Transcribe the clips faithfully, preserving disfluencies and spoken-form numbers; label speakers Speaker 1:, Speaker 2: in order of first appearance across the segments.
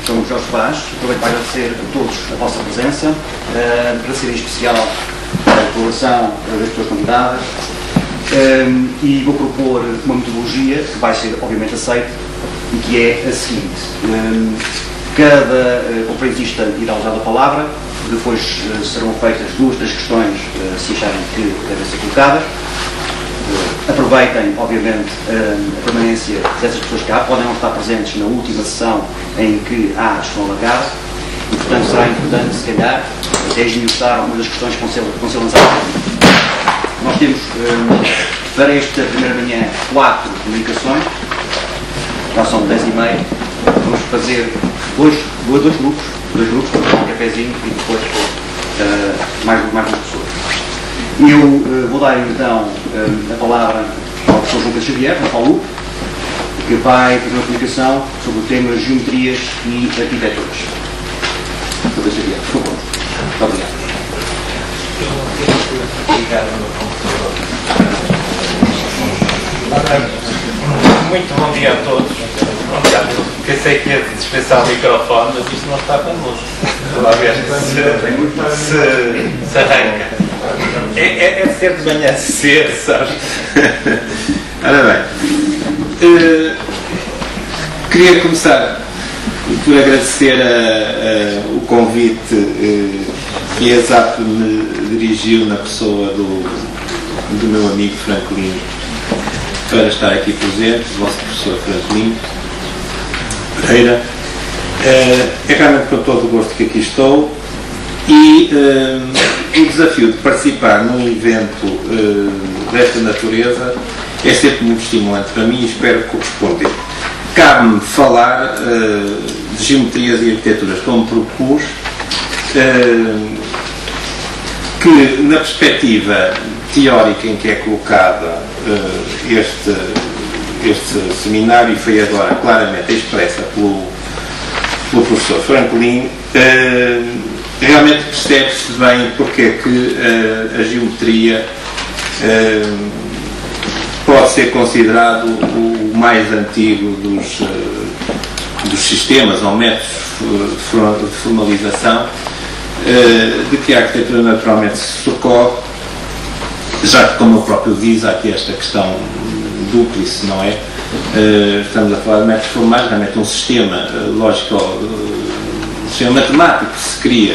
Speaker 1: Sou Jorge Paz, aproveito para agradecer a todos a vossa presença, uh, agradecer em especial a colaboração das pessoas convidadas um, e vou propor uma metodologia que vai ser obviamente aceita e que é a seguinte. Um, cada uh, conferencista irá usar a palavra, depois uh, serão feitas duas, três questões uh, se acharem que devem ser colocadas. Uh, aproveitem, obviamente, uh, a permanência dessas pessoas que há, podem não estar presentes na última sessão em que há a questão alargada e, portanto, será importante, se calhar, até esmiuçar algumas das questões que vão ser, vão ser lançadas. Nós temos, um, para esta primeira manhã, quatro comunicações, já são dez e meia, vamos fazer dois, dois, dois grupos, dois grupos, para tomar um cafezinho e depois uh, mais, mais duas pessoas. Eu uh, vou dar então uh, a palavra ao professor João Pedro Xavier, na FAULUP, que vai fazer uma comunicação sobre o tema geometrias e arquiteturas. Professor Pedro Xavier, por favor. Muito obrigado.
Speaker 2: Muito bom dia a todos. Obrigado. Pensei que ia dispensar o microfone, mas isto não está para luz. Vamos ver se, se, se arranca. É, é, é ser de manhã cedo, sabe?
Speaker 3: Ora bem, uh, queria começar por agradecer a, a, o convite uh, que a ESAP me dirigiu na pessoa do, do meu amigo Francolino para estar aqui presente, o vosso professor Francolino Pereira. Uh, é realmente com todo o gosto que aqui estou e uh, o desafio de participar num evento uh, desta natureza é sempre muito estimulante para mim e espero corresponder. Cabe-me falar uh, de geometrias e arquiteturas como propus, uh, que na perspectiva teórica em que é colocada uh, este, este seminário, e foi agora claramente expressa pelo, pelo professor Francolino, uh, realmente percebe-se bem porque é que uh, a geometria uh, pode ser considerado o mais antigo dos, uh, dos sistemas ou métodos de formalização uh, de que a arquitetura naturalmente se socorre, já que, como o próprio diz, há aqui esta questão dúplice, não é? Uh, estamos a falar de métodos formais, realmente um sistema uh, lógico, uh, um sistema matemático que se cria,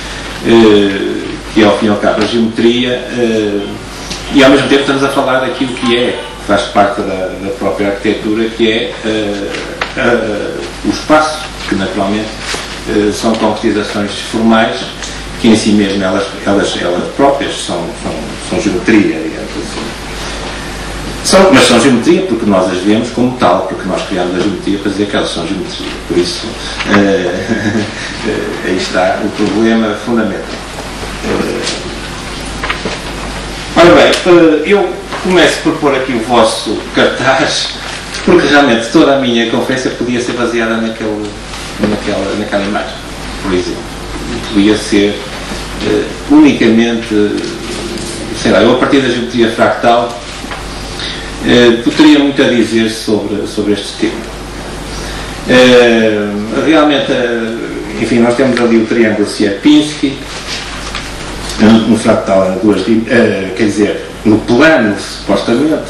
Speaker 3: uh, que é ao fim e ao cabo a geometria, uh, e ao mesmo tempo estamos a falar daquilo que é, que faz parte da, da própria arquitetura, que é uh, uh, o espaço, que naturalmente uh, são concretizações formais, que em si mesmo elas, elas, elas próprias são, são, são geometria, digamos assim. São, mas são geometria porque nós as vemos como tal, porque nós criamos a geometria para dizer que elas são geometria. Por isso, uh, uh, aí está o problema fundamental. Uh, ora bem, uh, eu começo por pôr aqui o vosso cartaz, porque realmente toda a minha conferência podia ser baseada naquele, naquela, naquela imagem, por exemplo. Podia ser uh, unicamente, uh, sei lá, eu a partir da geometria fractal uh, teria muito a dizer sobre, sobre este tema. Uh, realmente, uh, enfim, nós temos ali o triângulo Sierpinski, um, um fractal a duas, uh, quer dizer, no plano, supostamente,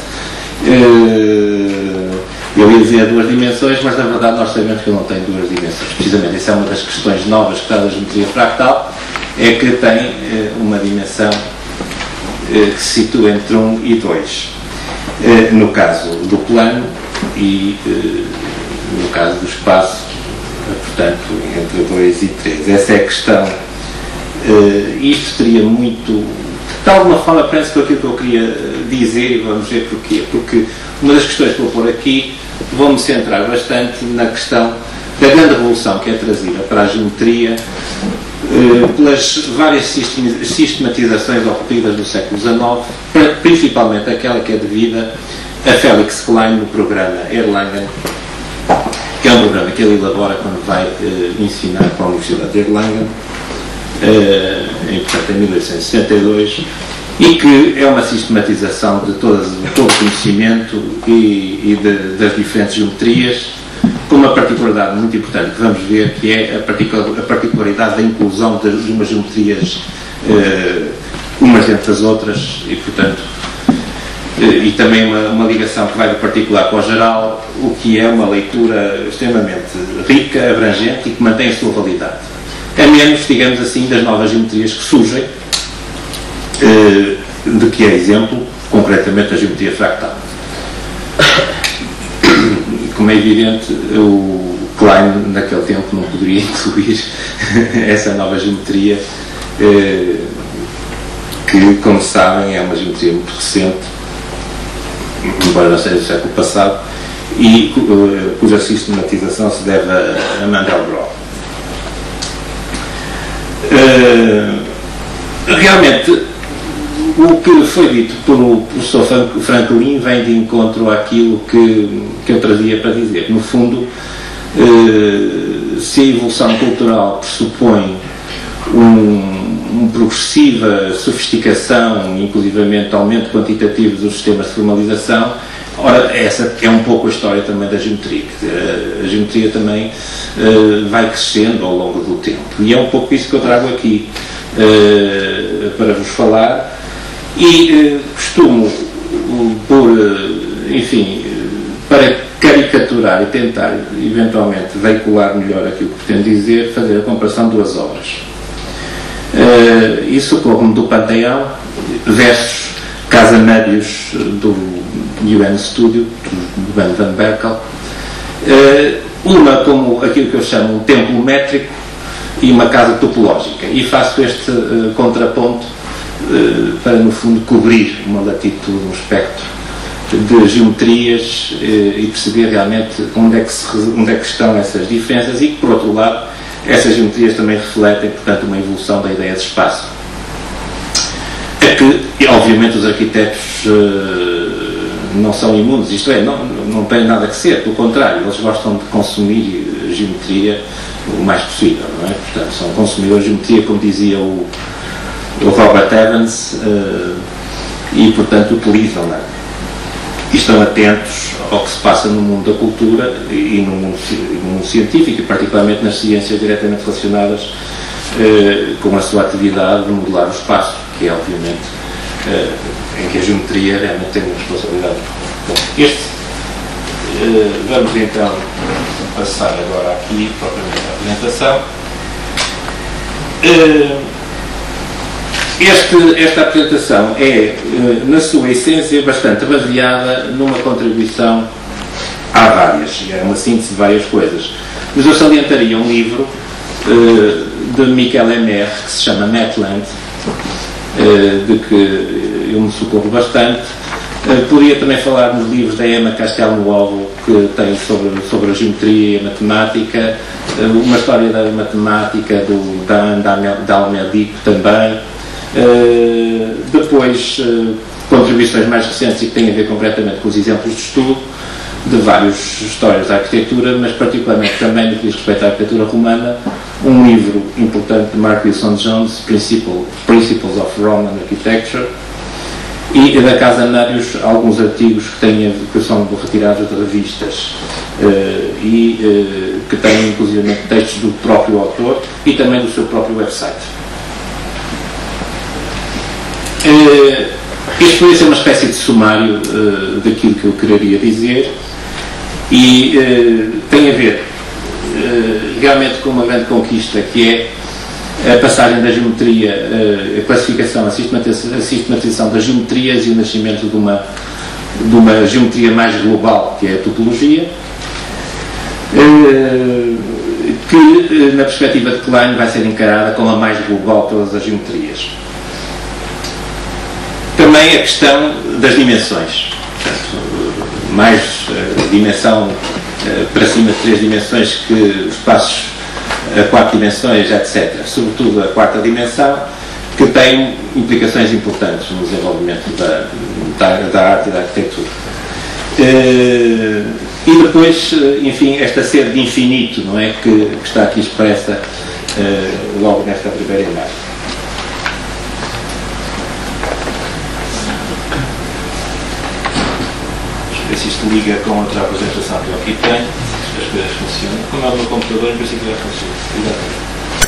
Speaker 3: uh, eu ia dizer duas dimensões, mas na verdade nós sabemos que ele não tem duas dimensões. Precisamente, essa é uma das questões novas que está da geometria fractal, é que tem uh, uma dimensão uh, que se situa entre um e dois. Uh, no caso do plano e uh, no caso do espaço, uh, portanto, entre dois e três. Essa é a questão. Uh, isto teria muito... De alguma forma, parece que aquilo que eu queria dizer, e vamos ver porquê. Porque uma das questões que vou pôr aqui, vou-me centrar bastante na questão da grande revolução que é trazida para a geometria eh, pelas várias sistematizações ocorridas do século dezenove, principalmente aquela que é devida a Felix Klein no programa Erlangen, que é um programa que ele elabora quando vai eh, ensinar para a Universidade de Erlangen, eh, em, portanto, em mil oitocentos e setenta e dois, e que é uma sistematização de todas, todo o conhecimento e, e de, das diferentes geometrias, com uma particularidade muito importante que vamos ver, que é a particularidade da inclusão de, de umas geometrias uh, umas dentro das outras e, portanto, uh, e também uma, uma ligação que vai do particular para o geral, o que é uma leitura extremamente rica, abrangente e que mantém a sua validade. A menos, digamos assim, das novas geometrias que surgem, uh, de que é exemplo, concretamente, a geometria fractal. Como é evidente, o Klein, naquele tempo, não poderia incluir essa nova geometria, eh, que, como sabem, é uma geometria muito recente, embora não seja do século passado, e eh, cuja sistematização se deve a, a Mandelbrot. Eh, realmente, o que foi dito pelo professor Franklin vem de encontro àquilo que, que eu trazia para dizer. No fundo, eh, se a evolução cultural pressupõe um, uma progressiva sofisticação, inclusivamente aumento quantitativo dos sistemas de formalização, ora, essa é um pouco a história também da geometria. A geometria também eh, vai crescendo ao longo do tempo. E é um pouco isso que eu trago aqui eh, para vos falar. E eh, costumo, por, enfim, para caricaturar e tentar, eventualmente, veicular melhor aquilo que pretendo dizer, fazer a comparação de duas obras. Uh, isso ocorre-me do Panteão versus Casa Médios do U N Studio, do Ben Van Berkel. Uh, uma como aquilo que eu chamo um templo métrico e uma casa topológica. E faço este uh, contraponto para, no fundo, cobrir uma latitude, um espectro de geometrias e perceber realmente onde é, que se, onde é que estão essas diferenças e que, por outro lado, essas geometrias também refletem, portanto, uma evolução da ideia de espaço. É que, obviamente, os arquitetos não são imunes, isto é, não, não tem nada que ser, pelo contrário, eles gostam de consumir geometria o mais possível, não é? Portanto, são consumidores de geometria, como dizia o o Robert Evans, uh, e, portanto, utilizam-na. E estão atentos ao que se passa no mundo da cultura e no mundo, no mundo científico, e particularmente nas ciências diretamente relacionadas uh, com a sua atividade de modelar o espaço, que é, obviamente, uh, em que a geometria realmente tem uma responsabilidade. Bom, este, uh, vamos então passar agora aqui, propriamente, à apresentação. Uh, Este, esta apresentação é, na sua essência, bastante baseada numa contribuição a várias, é uma síntese de várias coisas. Mas eu salientaria um livro uh, de Michael Emer, que se chama Netland, uh, de que eu me socorro bastante. Uh, poderia também falar nos livros da Emma Castelnuovo, que tem sobre, sobre a geometria e a matemática, uh, uma história da matemática do Dan Dalmedico também. Uh, depois uh, contribuições mais recentes e que têm a ver concretamente com os exemplos de estudo de várias histórias da arquitetura, mas particularmente também no que diz respeito à arquitetura romana, um livro importante de Mark Wilson Jones, Principles of Roman Architecture, e da Casa Nários alguns artigos que, têm, que são retirados de revistas uh, e uh, que têm inclusive textos do próprio autor e também do seu próprio website. Uh, isto poderia ser uma espécie de sumário uh, daquilo que eu quereria dizer e uh, tem a ver uh, realmente com uma grande conquista, que é a passagem da geometria, uh, a classificação, a sistematização, a sistematização das geometrias e o nascimento de uma, de uma geometria mais global, que é a topologia, uh, que uh, na perspectiva de Klein vai ser encarada como a mais global de todas as geometrias. Também a questão das dimensões, portanto, mais uh, dimensão uh, para cima de três dimensões que os espaços a quatro dimensões, etcétera. Sobretudo a quarta dimensão, que tem implicações importantes no desenvolvimento da, da, da arte e da arquitetura. Uh, e depois, enfim, esta sede de infinito, não é, que, que está aqui expressa uh, logo nesta primeira imagem. Se isto liga com outra apresentação que eu aqui tenho. as coisas funcionam. Como é o meu computador, em princípio já funciona. Exatamente.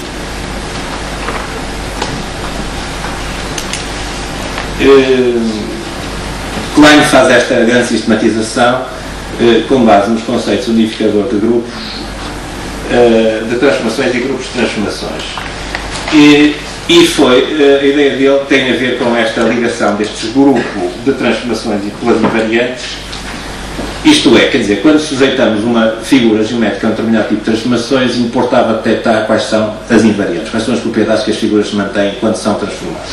Speaker 3: Klein faz esta grande sistematização com base nos conceitos unificador de grupos, de transformações e grupos de transformações. E, e foi, a ideia dele tem a ver com esta ligação destes grupos de transformações e pelas invariantes. Isto é, quer dizer, quando sujeitamos uma figura geométrica a um determinado tipo de transformações, importava detectar quais são as invariantes, quais são as propriedades que as figuras mantêm quando são transformadas.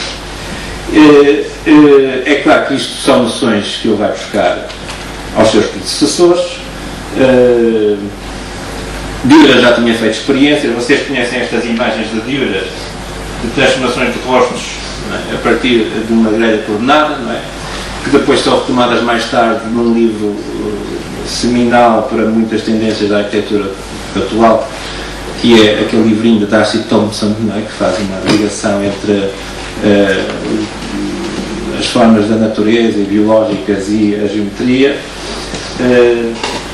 Speaker 3: É claro que isto são noções que ele vai buscar aos seus predecessores. Dürer já tinha feito experiências, vocês conhecem estas imagens de Dürer, de transformações de rostos, não é? A partir de uma grelha coordenada, não é? Que depois são retomadas mais tarde num livro uh, seminal para muitas tendências da arquitetura atual, que é aquele livrinho de Darcy Thompson, não é? Que faz uma ligação entre uh, as formas da natureza e biológicas e a geometria. Uh,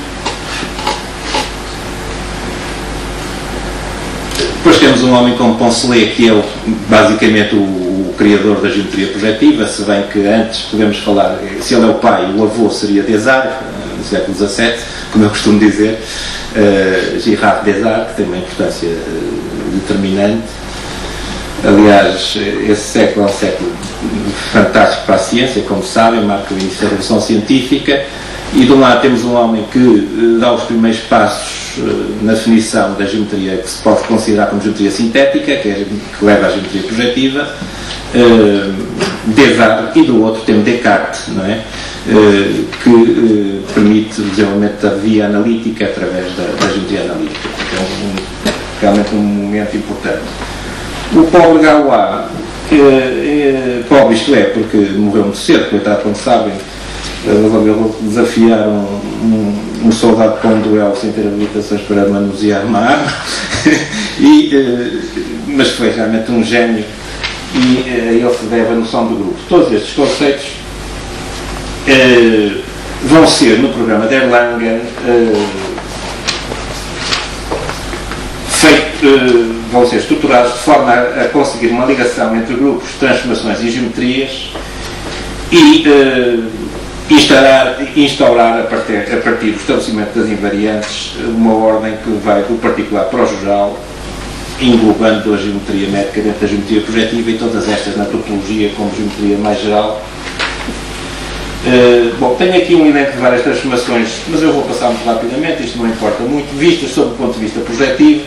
Speaker 3: Depois temos um homem como Poncelet, que é o, basicamente o, o criador da geometria projetiva, se bem que antes podemos falar, se ele é o pai, o avô seria Desargues, no século dezassete, como eu costumo dizer, uh, Girard Desargues, que tem uma importância uh, determinante. Aliás, esse século é um século fantástico para a ciência, como sabem, marca o início da revolução científica, e de um lado temos um homem que uh, dá os primeiros passos na definição da geometria que se pode considerar como geometria sintética, que, é, que leva à geometria projetiva, uh, Desargues, e do outro temos Descartes, não é? Uh, que uh, permite o desenvolvimento da via analítica através da, da geometria analítica. É um, realmente um momento importante. O pobre Galois, uh, uh, pobre isto é, porque morreu muito cedo, coitado, como sabem, resolveu desafiar um, um, um soldado para um duelo sem ter habilitações para manusear uma arma, e, uh, mas foi realmente um gênio, e uh, ele se deve à noção do grupo. Todos estes conceitos uh, vão ser, no programa de Erlangen, uh, feito, uh, vão ser estruturados de forma a, a conseguir uma ligação entre grupos, transformações e geometrias, e uh, Instaurar, instaurar a, partir, a partir do estabelecimento das invariantes uma ordem que vai do particular para o geral, englobando a geometria métrica dentro da geometria projetiva e todas estas na topologia como geometria mais geral. Uh, bom, tenho aqui um elenco de várias transformações, mas eu vou passar muito rapidamente, isto não importa muito, vistas sob o ponto de vista projetivo.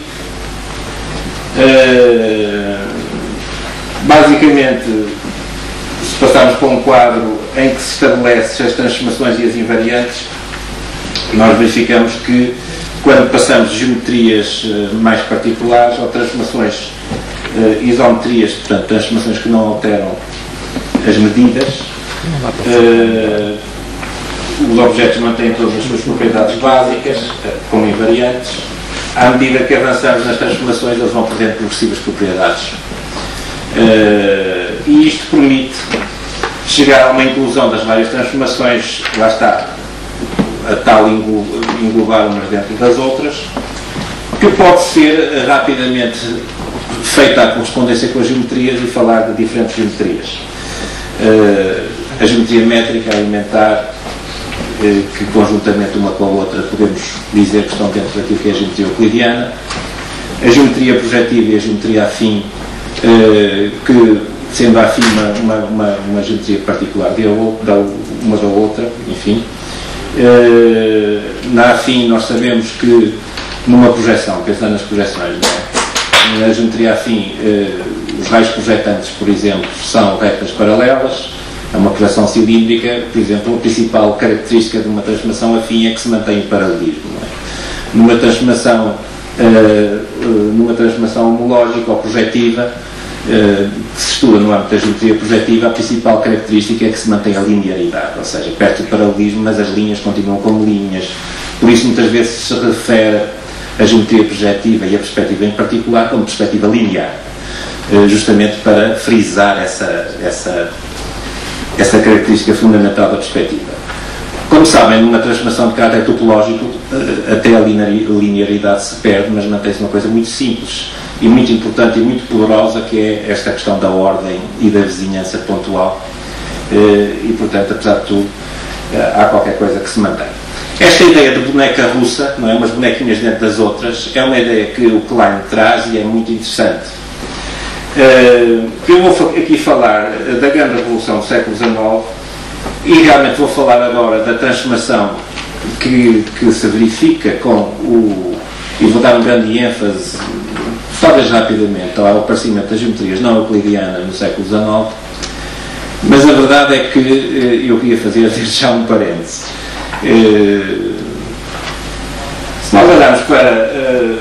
Speaker 3: Uh, basicamente, se passarmos para um quadro em que se estabelece as transformações e as invariantes, nós verificamos que quando passamos de geometrias uh, mais particulares ou transformações, uh, isometrias, portanto transformações que não alteram as medidas, uh, os objetos mantêm todas as suas propriedades básicas, uh, como invariantes. À medida que avançamos nas transformações, eles vão perdendo progressivas propriedades. Uh, e isto permite chegar a uma inclusão das várias transformações, lá está, a tal englobar umas dentro das outras, que pode ser rapidamente feita a correspondência com as geometrias e falar de diferentes geometrias. Uh, a geometria métrica, a elementar, uh, que conjuntamente uma com a outra podemos dizer que estão dentro daquilo que é a geometria euclidiana, a geometria projetiva e a geometria afim, uh, que sendo afim uma, uma, uma, uma geometria particular de uma da outra, enfim. Uh, na afim nós sabemos que numa projeção, pensando nas projeções, não é? Na geometria afim, uh, os raios projetantes, por exemplo, são retas paralelas, é uma projeção cilíndrica, por exemplo, a principal característica de uma transformação afim é que se mantém o paralelismo, não é? Numa transformação, uh, uh, numa transformação homológica ou projetiva, Uh, que se estuda no âmbito da geometria projetiva, a principal característica é que se mantém a linearidade, ou seja, perto do paralelismo, mas as linhas continuam como linhas. Por isso, muitas vezes se refere a geometria projetiva e a perspectiva em particular como perspectiva linear, uh, justamente para frisar essa, essa, essa característica fundamental da perspectiva. Como sabem, numa transformação de caráter topológico, até a linearidade se perde, mas mantém-se uma coisa muito simples e muito importante e muito poderosa, que é esta questão da ordem e da vizinhança pontual. E, portanto, apesar de tudo, há qualquer coisa que se mantém. Esta ideia de boneca russa, não é? Umas bonequinhas dentro das outras, é uma ideia que o Klein traz e é muito interessante. Eu vou aqui falar da grande revolução do século dezenove e realmente vou falar agora da transformação que, que se verifica com o... e vou dar um grande ênfase, talvez rapidamente, ao aparecimento das geometrias não euclidianas no século dezenove, mas a verdade é que eu queria fazer desde já um parêntese. Se nós olharmos para,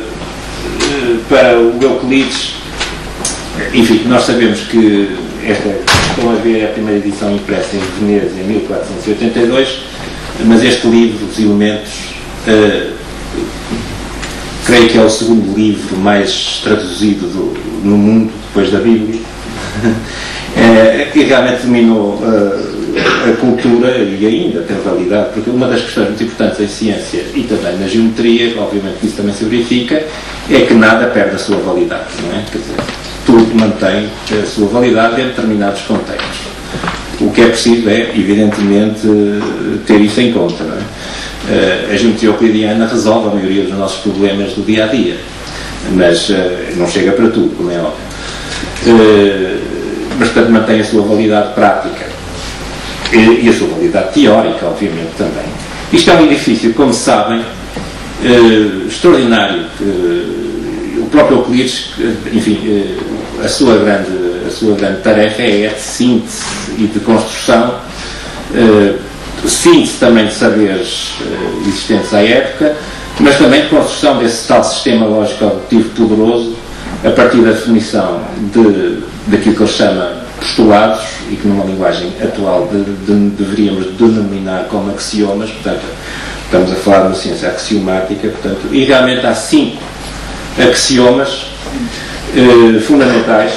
Speaker 3: para o Euclides, enfim, nós sabemos que esta, estão a ver a primeira edição impressa em Veneza em mil quatrocentos e oitenta e dois, mas este livro, Os Elementos, uh, creio que é o segundo livro mais traduzido do, no mundo, depois da Bíblia, uh, que realmente dominou uh, a cultura e ainda tem validade, porque uma das questões muito importantes em ciência e também na geometria, obviamente que isso também se verifica, é que nada perde a sua validade, não é? Quer dizer, tudo mantém a sua validade em determinados contextos. O que é preciso é, evidentemente, ter isso em conta, não é? A geometria euclidiana resolve a maioria dos nossos problemas do dia a dia, mas não chega para tudo, como é óbvio. Mas, portanto, mantém a sua validade prática e a sua validade teórica, obviamente, também. Isto é um edifício, como sabem, extraordinário. O próprio Euclides, enfim, a sua grande, a sua grande tarefa é a de síntese e de construção, uh, síntese também de saberes uh, existentes à época, mas também de construção desse tal sistema lógico-dedutivo poderoso a partir da definição de, daquilo que ele chama postulados e que numa linguagem atual de, de, deveríamos denominar como axiomas, portanto, estamos a falar de uma ciência axiomática, portanto, e realmente há cinco axiomas eh, fundamentais.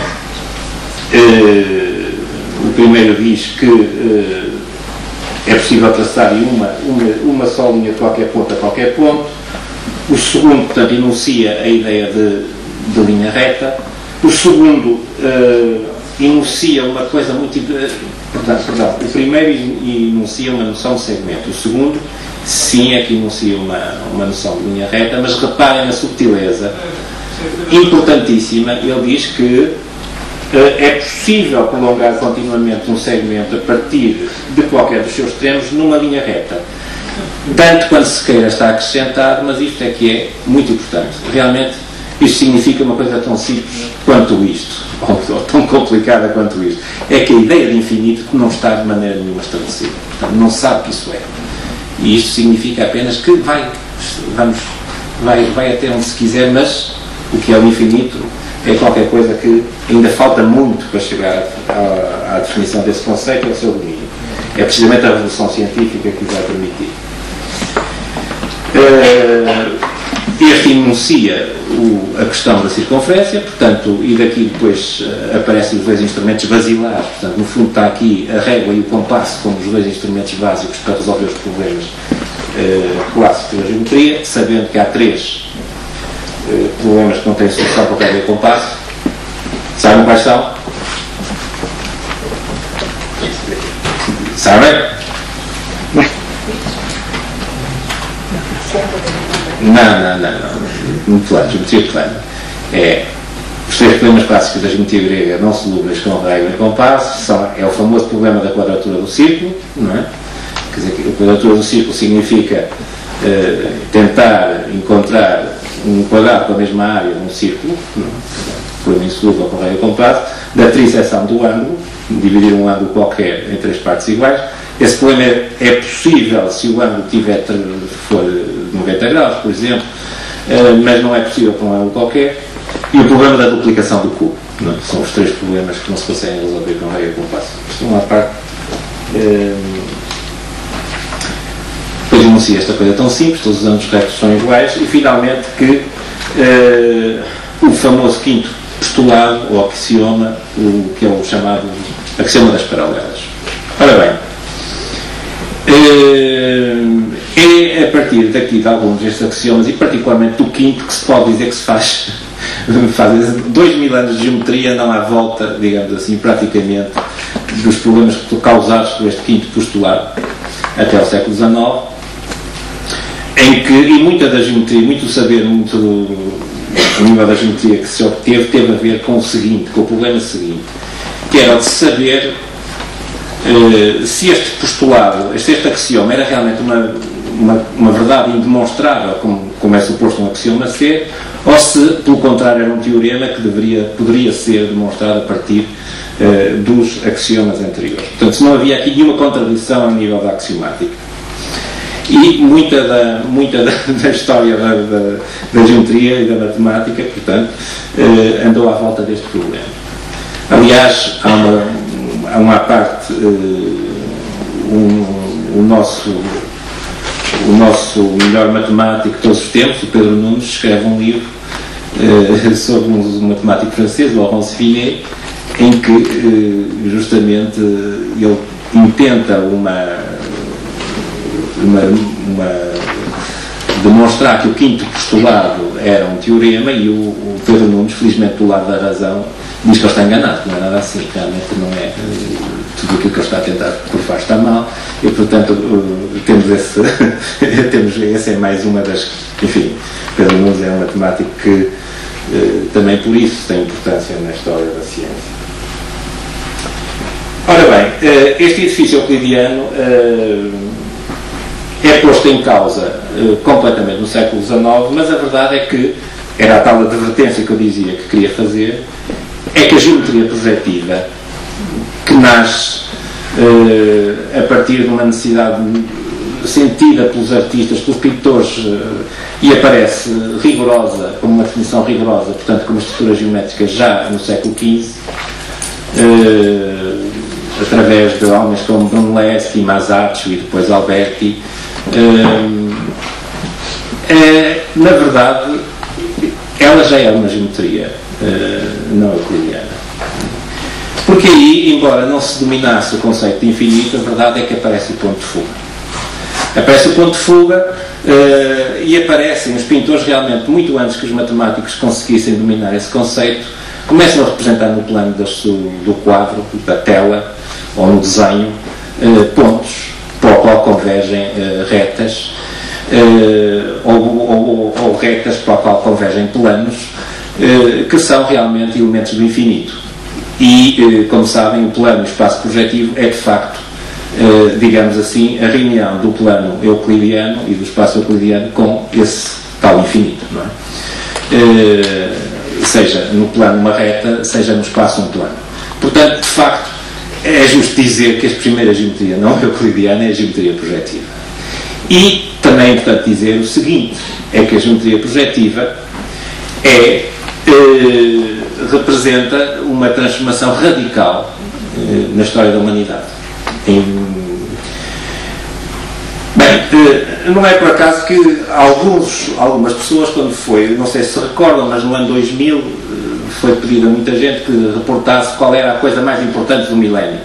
Speaker 3: Eh, o primeiro diz que eh, é possível traçar uma, uma, uma só linha de qualquer ponto a qualquer ponto. O segundo, portanto, enuncia a ideia de, de linha reta. O segundo eh, enuncia uma coisa muito... Portanto, perdão, o primeiro enuncia uma noção de segmento. O segundo, sim, é que enuncia uma, uma noção de linha reta, mas reparem na subtileza importantíssima. Ele diz que uh, é possível prolongar continuamente um segmento a partir de qualquer dos seus extremos numa linha reta. Tanto quando se queira está acrescentado, mas isto é que é muito importante. Realmente, isto significa uma coisa tão simples quanto isto, ou, ou tão complicada quanto isto. É que a ideia de infinito não está de maneira nenhuma estabelecida. Portanto, não sabe que isso é. E isto significa apenas que vai, vamos, vai, vai até onde se quiser, mas o que é o infinito é qualquer coisa que ainda falta muito para chegar à, à definição desse conceito e ao seu domínio. É precisamente a revolução científica que o vai permitir. Uh, este enuncia o, a questão da circunferência, portanto, e daqui depois uh, aparecem os dois instrumentos basilares, portanto, no fundo está aqui a régua e o compasso como os dois instrumentos básicos para resolver os problemas uh, clássicos da geometria, sabendo que há três uh, problemas que não têm solução para o régua e o compasso. Sabem quais são? Sabem? Não, não, não, não. Muito plano, geometria plana. É, os três problemas clássicos da geometria grega não solúveis com régua e compasso são, é o famoso problema da quadratura do círculo, não é? Quer dizer, a quadratura do círculo significa uh, tentar encontrar um quadrado com a mesma área num círculo, não é? Problema insolúvel com régua e compasso, da trisseção do ângulo, dividir um ângulo qualquer em três partes iguais. Esse problema é, é possível se o ângulo tiver, for noventa graus, por exemplo, uh, mas não é possível com um ângulo qualquer. E o problema da duplicação do cubo. Não? São os três problemas que não se conseguem resolver com régua e compasso. Isto é uma parte. Uh, depois enuncia esta coisa tão simples, todos os ângulos retos são iguais, e finalmente que uh, o famoso quinto postulado, ou axioma, o que é o chamado axioma das paralelas. Ora bem, É a partir daqui de alguns destes axiomas, e particularmente do quinto, que se pode dizer que se faz, faz dois mil anos de geometria, não há volta, digamos assim, praticamente, dos problemas causados por este quinto postulado até ao século dezenove, em que, e muita da geometria, muito do saber, muito do nível da geometria que se obteve, teve a ver com o seguinte, com o problema seguinte, que era o de saber Uh, se este postulado, se este axioma era realmente uma, uma, uma verdade indemonstrável, como, como é suposto um axioma ser, ou se, pelo contrário, era um teorema que deveria, poderia ser demonstrado a partir uh, dos axiomas anteriores. Portanto, se não havia aqui nenhuma contradição a nível da axiomática. E muita da, muita da, da história da, da, da geometria e da matemática, portanto, uh, andou à volta deste problema. Aliás, há uma há uma parte, uh, um, o, nosso, o nosso melhor matemático de todos os tempos, o Pedro Nunes, escreve um livro uh, sobre um matemático francês, Laurence Finet, em que uh, justamente uh, ele intenta uma, uma, uma demonstrar que o quinto postulado era um teorema, e o, o Pedro Nunes, felizmente do lado da razão, diz que ele está enganado, que não é nada assim, realmente não é, tudo aquilo que ele está a tentar provar está mal, e portanto temos esse, temos, essa é mais uma das, enfim, Pedro Nunes é um matemático que também por isso tem importância na história da ciência. Ora bem, este edifício euclidiano é posto em causa completamente no século dezenove, mas a verdade é que era a tal advertência que eu dizia que queria fazer, é que a geometria projetiva, que nasce uh, a partir de uma necessidade sentida pelos artistas, pelos pintores, uh, e aparece rigorosa, como uma definição rigorosa, portanto, como estrutura geométrica já no século quinze, uh, através de homens como Brunelleschi, Masaccio e depois Alberti. Uh, é, na verdade, ela já é uma geometria Uh, não euclidiana. Porque aí, embora não se dominasse o conceito de infinito, a verdade é que aparece o ponto de fuga. Aparece o ponto de fuga uh, e aparecem os pintores realmente, muito antes que os matemáticos conseguissem dominar esse conceito, começam a representar no plano do, do quadro, da tela, ou no desenho, uh, pontos para o qual convergem uh, retas, uh, ou, ou, ou retas para o qual convergem planos, que são realmente elementos do infinito. E, como sabem, o plano espaço projetivo é de facto, digamos assim, a reunião do plano euclidiano e do espaço euclidiano com esse tal infinito, não é? Seja no plano uma reta, seja no espaço um plano. Portanto, de facto, é justo dizer que a primeira geometria não euclidiana é a geometria projetiva. E também é importante dizer o seguinte, é que a geometria projetiva é Eh, representa uma transformação radical eh, na história da humanidade. Em... Bem, eh, não é por acaso que alguns, algumas pessoas, quando foi, não sei se se recordam, mas no ano dois mil eh, foi pedido a muita gente que reportasse qual era a coisa mais importante do milénio.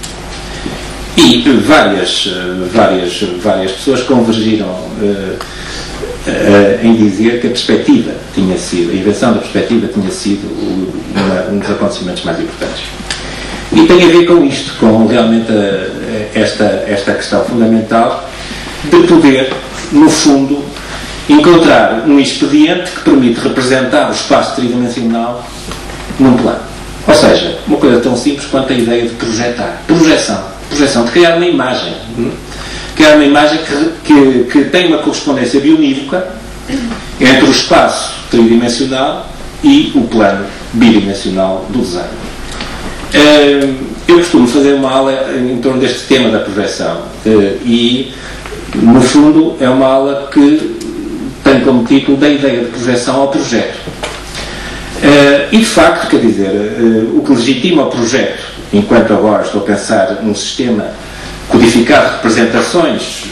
Speaker 3: E várias, várias, várias pessoas convergiram eh, Uh, em dizer que a perspectiva tinha sido, a invenção da perspectiva tinha sido uma, um dos acontecimentos mais importantes. E tem a ver com isto, com realmente a, a, esta, esta questão fundamental de poder, no fundo, encontrar um expediente que permite representar o espaço tridimensional num plano. Ou seja, uma coisa tão simples quanto a ideia de projetar. Projeção. Projeção, de criar uma imagem. Criar uma imagem que, que, que tem uma correspondência bionívoca entre o espaço tridimensional e o plano bidimensional do desenho. Eu costumo fazer uma aula em torno deste tema da projeção e, no fundo, é uma aula que tem como título da ideia de projeção ao projeto. E, de facto, quer dizer, o que legitima o projeto, enquanto agora estou a pensar num sistema codificado de representações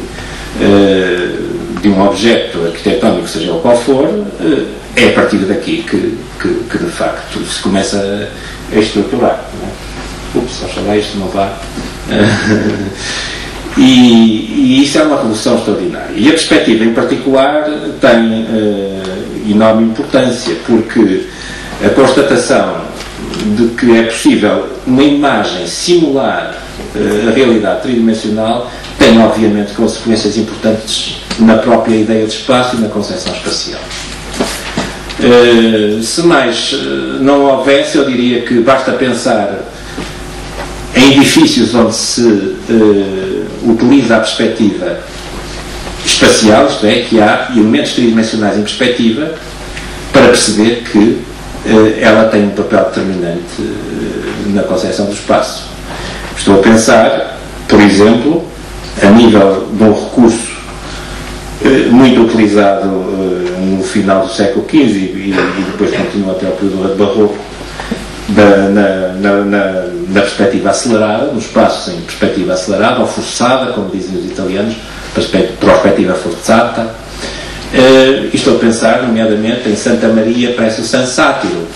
Speaker 3: uh, de um objeto arquitetónico, seja o qual for, uh, é a partir daqui que, que, que de facto se começa a estruturar. Não é? Ups, oxalá isto não vá. Uh, E, e isso é uma revolução extraordinária. E a perspectiva em particular tem uh, enorme importância, porque a constatação de que é possível uma imagem simular uh, a realidade tridimensional tem obviamente consequências importantes na própria ideia de espaço e na concepção espacial. Uh, se mais uh, não houvesse, eu diria que basta pensar em edifícios onde se uh, utiliza a perspectiva espacial, isto é, que há elementos tridimensionais em perspectiva, para perceber que uh, ela tem um papel determinante uh, na concepção do espaço. Estou a pensar, por exemplo, a nível de um recurso uh, muito utilizado uh, no final do século quinze e, e depois continua até o período barroco, da, na, na, na, na perspectiva acelerada, no espaço em perspectiva acelerada ou forçada, como dizem os italianos, perspectiva forzata. Uh, estou a pensar, nomeadamente, em Santa Maria presso San Satiro,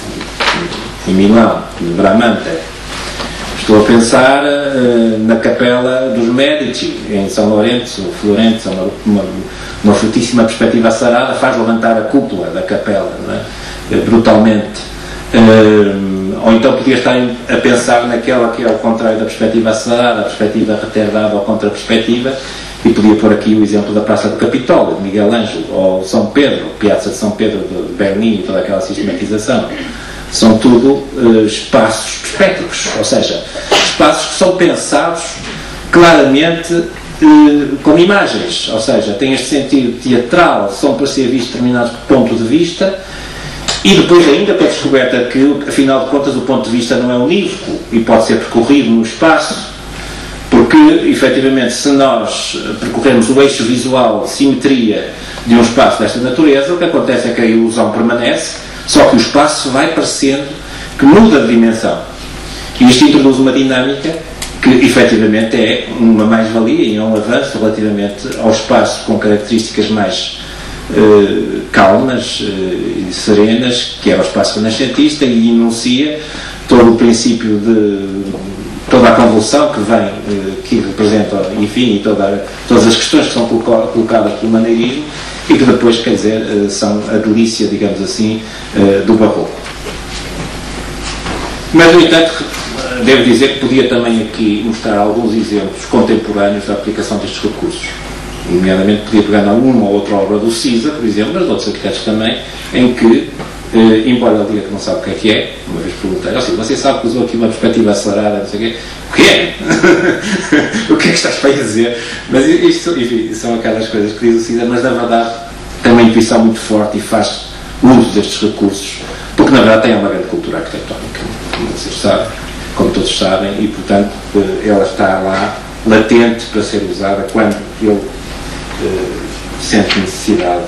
Speaker 3: em Milão, de Bramante. Estou a pensar uh, na Capela dos Medici, em São Lourenço, Florença, uma, uma, uma fortíssima perspectiva acelerada, faz levantar a cúpula da capela, não é? Brutalmente. Uh, ou então podia estar a pensar naquela que é o contrário da perspectiva acelerada, a perspectiva retardada ou contra-perspectiva, e podia pôr aqui o exemplo da Praça do Capitólio, de Miguel Ângelo, ou São Pedro, Piazza de São Pedro de Bernini, toda aquela sistematização. São tudo uh, espaços perspectivos, ou seja, espaços que são pensados claramente uh, como imagens, ou seja, têm este sentido teatral, são para ser vistos determinados ponto de vista, e depois ainda com a descoberta que, afinal de contas, o ponto de vista não é unívoco e pode ser percorrido no espaço, porque, efetivamente, se nós percorrermos o eixo visual, simetria de um espaço desta natureza, o que acontece é que a ilusão permanece, só que o espaço vai parecendo que muda de dimensão. E isto introduz uma dinâmica que, efetivamente, é uma mais-valia e é um avanço relativamente ao espaço com características mais Uh, calmas uh, e serenas, que era o espaço renascentista, e enuncia todo o princípio de toda a convulsão que vem, uh, que representa, enfim, e toda, todas as questões que são colocadas pelo maneirismo e que depois, quer dizer, uh, são a delícia, digamos assim, uh, do barroco. Mas, no entanto, devo dizer que podia também aqui mostrar alguns exemplos contemporâneos da aplicação destes recursos. Nomeadamente, podia pegar numa ou outra obra do Cisa, por exemplo, mas de outros arquitetos também, em que, eh, embora ele diga que não sabe o que é que é, uma vez perguntei, assim, você sabe que usou aqui uma perspectiva acelerada, não sei o quê, o que é? O que é que estás para dizer? Mas isto, enfim, são aquelas coisas que diz o Cisa, mas na verdade tem uma intuição muito forte e faz uso destes recursos, porque na verdade tem uma grande cultura arquitetónica, como vocês sabem, como todos sabem, e portanto ela está lá latente para ser usada quando ele Uh, sente necessidade.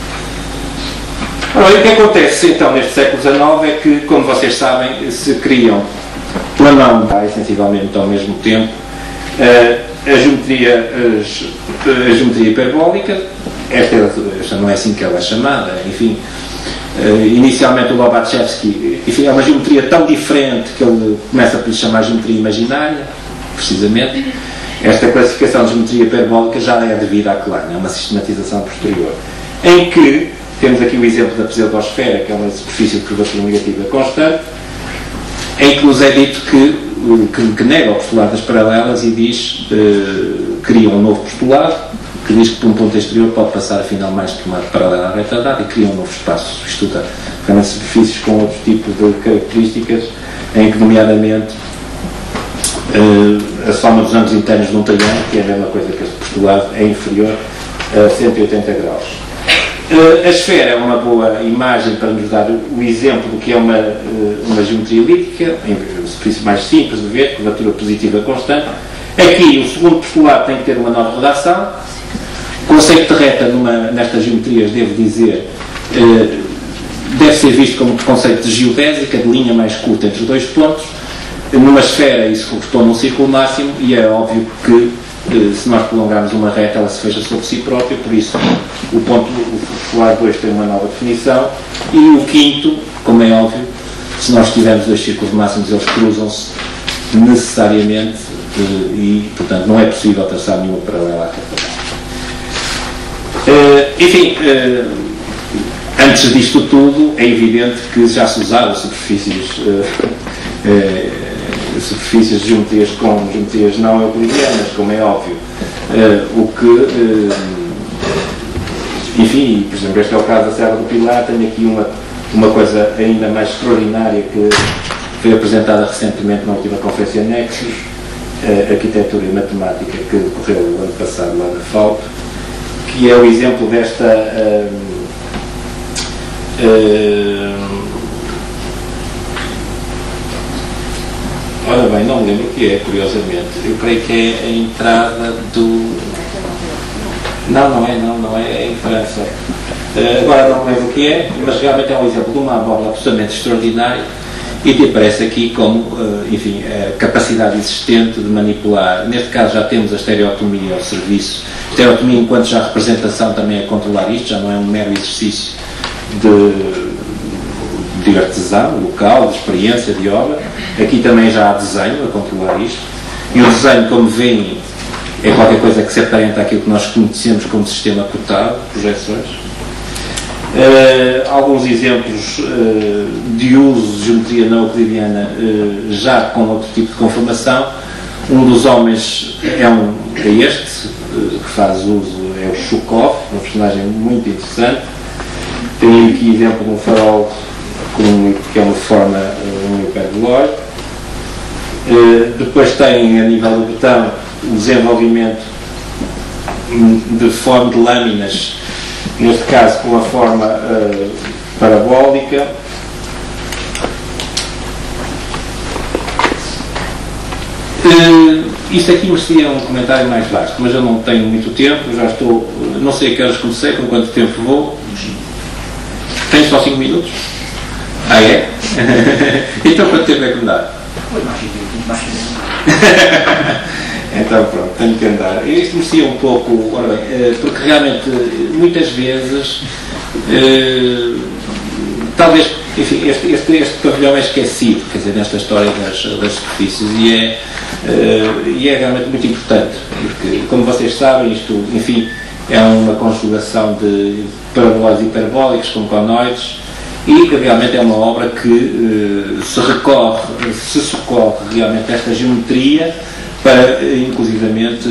Speaker 3: Ora, o que acontece então neste século dezenove é que, como vocês sabem, se criam pela mão, sensivelmente ao mesmo tempo, uh, a, geometria, a, a geometria hiperbólica. Esta, esta não é assim que ela é chamada, enfim. Uh, inicialmente o Lobachevsky, enfim, é uma geometria tão diferente que ele começa por lhe chamar geometria imaginária, precisamente. Esta classificação de geometria hiperbólica já é devida a Klein, é uma sistematização posterior, em que temos aqui o exemplo da pseudosfera, que é uma superfície de curvatura negativa constante, em que nos é dito que, que, que nega o postulado das paralelas e diz, uh, cria um novo postulado, que diz que por um ponto exterior pode passar afinal mais de uma paralela retardada e cria um novo espaço, estuda também superfícies com outro tipo de características, em que nomeadamente Uh, a soma dos ângulos internos de um triângulo, que é a mesma coisa que este postulado, é inferior a cento e oitenta graus. Uh, a esfera é uma boa imagem para nos dar o exemplo do que é uma, uh, uma geometria elíptica, em superfície mais simples de ver, curvatura positiva constante. Aqui o segundo postulado tem que ter uma nova redação. O conceito de reta numa, nestas geometrias, devo dizer, uh, deve ser visto como conceito de geodésica, de linha mais curta entre os dois pontos. Numa esfera isso corresponde a um círculo máximo e é óbvio que se nós prolongarmos uma reta ela se fecha sobre si própria, por isso o ponto, o postular dois tem uma nova definição, e o quinto, como é óbvio, se nós tivermos dois círculos máximos eles cruzam-se
Speaker 4: necessariamente, e portanto não é possível traçar nenhuma paralela à catedral. Uh, enfim, uh, antes disto tudo, é evidente que já se usaram superfícies, uh, uh, superfícies de geometrias com geometrias não euclidianas, como é óbvio, uh, o que, uh, enfim, por exemplo, este é o caso da Serra do Pilar. Tenho aqui uma, uma coisa ainda mais extraordinária que foi apresentada recentemente na última conferência Nexus, uh, Arquitetura e Matemática, que decorreu o ano passado lá na FAUP, que é o exemplo desta uh, uh, ora bem, não me lembro o que é, curiosamente. Eu creio que é a entrada do... Não, não é, não, não é, é em França. Uh, agora não me lembro o que é, mas realmente é um exemplo de uma borla absolutamente extraordinária e que aparece aqui como, uh, enfim, a capacidade existente de manipular. Neste caso já temos a estereotomia ao serviço. A estereotomia, enquanto já representação, também é controlar isto, já não é um mero exercício de, de artesão, local, de experiência, de obra. Aqui também já há desenho a controlar isto. E o desenho, como veem, é qualquer coisa que se aparenta àquilo que nós conhecemos como sistema cotado, projeções. Uh, alguns exemplos uh, de uso de geometria não euclidiana uh, já com outro tipo de conformação. Um dos homens é, um, é este, uh, que faz uso, é o Chukov, um personagem muito interessante. Tem aqui exemplo de um farol com, que é uma forma, um hiperbolóide. Uh, depois tem, a nível do botão, o desenvolvimento de forma de lâminas, neste caso com a forma uh, parabólica. Uh, isto aqui merecia um comentário mais vasto, mas eu não tenho muito tempo, já estou, não sei a que horas comecei, com quanto tempo vou. Tenho só cinco minutos? Ah, é? Então quanto tempo é que me dá? Então pronto, tenho que andar. Isto merecia um pouco, ora bem, porque realmente muitas vezes eh, talvez, enfim, este, este, este pavilhão é esquecido, quer dizer, nesta história das, das superfícies, e é, eh, e é realmente muito importante, porque, como vocês sabem, isto, enfim, é uma conjugação de parabólidos e hiperbólicos com conoides, e realmente é uma obra que eh, se recorre, se socorre realmente a esta geometria para, inclusivamente,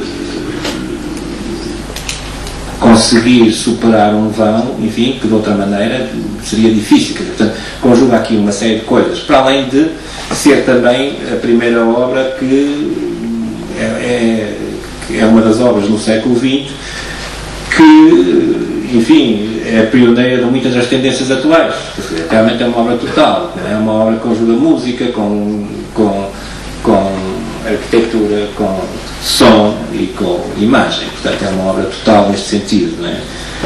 Speaker 4: conseguir superar um vão, enfim, que de outra maneira seria difícil. Portanto, conjuga aqui uma série de coisas, para além de ser também a primeira obra que é, é, que é uma das obras no século vinte que, enfim, é pioneira de muitas das tendências atuais. Realmente é uma obra total, é uma obra que conjuga música com, com, com arquitetura, com som e com imagem. Portanto, é uma obra total neste sentido, não é?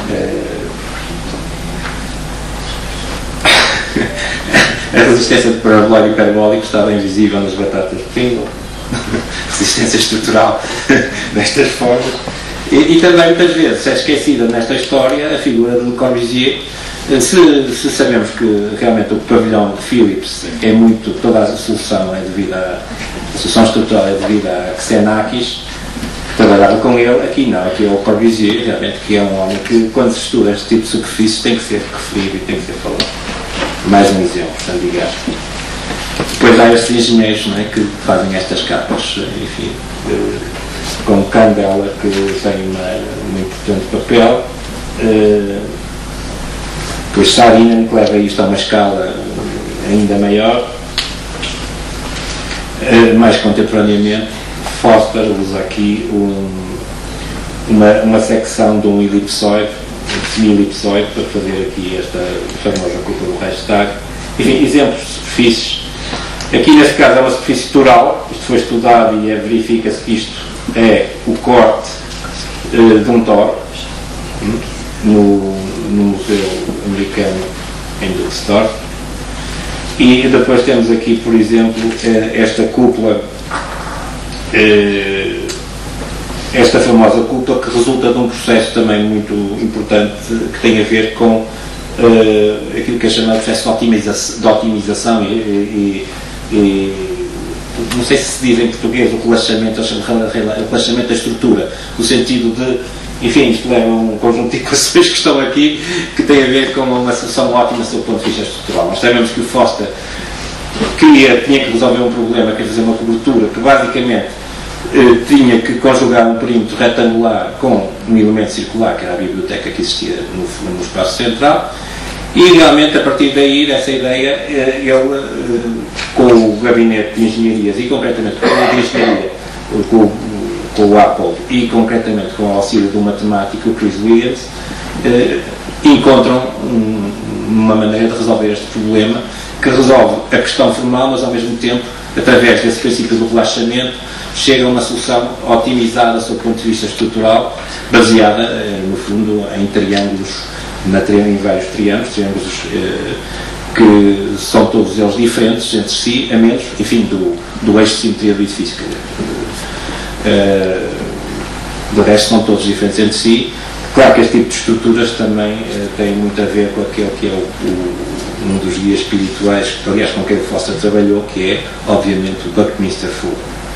Speaker 4: A resistência de parabólico e hiperbólico estava invisível nas batatas de pingo. Resistência estrutural destas formas. E, e também muitas vezes é esquecida nesta história a figura de Le Corbusier. Se, se sabemos que realmente o pavilhão de Philips é muito, toda a solução é devida a, a solução estrutural é devida a Xenakis, trabalhava com ele, aqui não, aqui é o Corbusier, realmente, que é um homem que, quando se estuda este tipo de superfície, tem que ser referido e tem que ser falado. Mais um exemplo, portanto, digamos. Depois há estes engenheiros, não é, que fazem estas capas, enfim, como Candela, que tem uma, um importante papel. Uh, Depois Saarinen, que leva isto a uma escala ainda maior. Uh, mais contemporaneamente, Foster usa aqui um, uma, uma secção de um elipsoide, um semi-elipsoide, para fazer aqui esta famosa culpa do Reichstag. Enfim, exemplos de superfícies. Aqui neste caso é uma superfície toral, isto foi estudado e é, verifica-se que isto é o corte uh, de um toro no, no Museu Americano em Düsseldorf. E depois temos aqui, por exemplo, uh, esta cúpula, uh, esta famosa cúpula que resulta de um processo também muito importante que tem a ver com uh, aquilo que é chamado processo de otimização, de otimização e, e, e não sei se se diz em português o relaxamento, o relaxamento da estrutura, no sentido de, enfim, isto leva a um conjunto de equações que estão aqui, que têm a ver com uma solução ótima do ponto de vista estrutural. Nós sabemos que o Foster queria, tinha que resolver um problema, quer fazer uma cobertura que basicamente eh, tinha que conjugar um perímetro retangular com um elemento circular, que era a biblioteca que existia no, no espaço central, e realmente a partir daí, dessa ideia, eh, ele, eh, com o gabinete de engenharias e concretamente com a de engenharia, com, com o Apple e concretamente com o auxílio do matemático, o Chris Williams, eh, encontram um, uma maneira de resolver este problema, que resolve a questão formal, mas ao mesmo tempo, através desse princípio do relaxamento, chega a uma solução otimizada sob o ponto de vista estrutural, baseada, eh, no fundo, em triângulos, na, em vários triângulos, triângulos eh, que são todos eles diferentes entre si, a menos, enfim, do, do eixo de simetria do edifício. Eh, de resto, são todos diferentes entre si. Claro que este tipo de estruturas também eh, tem muito a ver com aquele que é o, o um dos guias espirituais, aliás, com quem o Foster trabalhou, que é, obviamente, o Buckminster Fuller.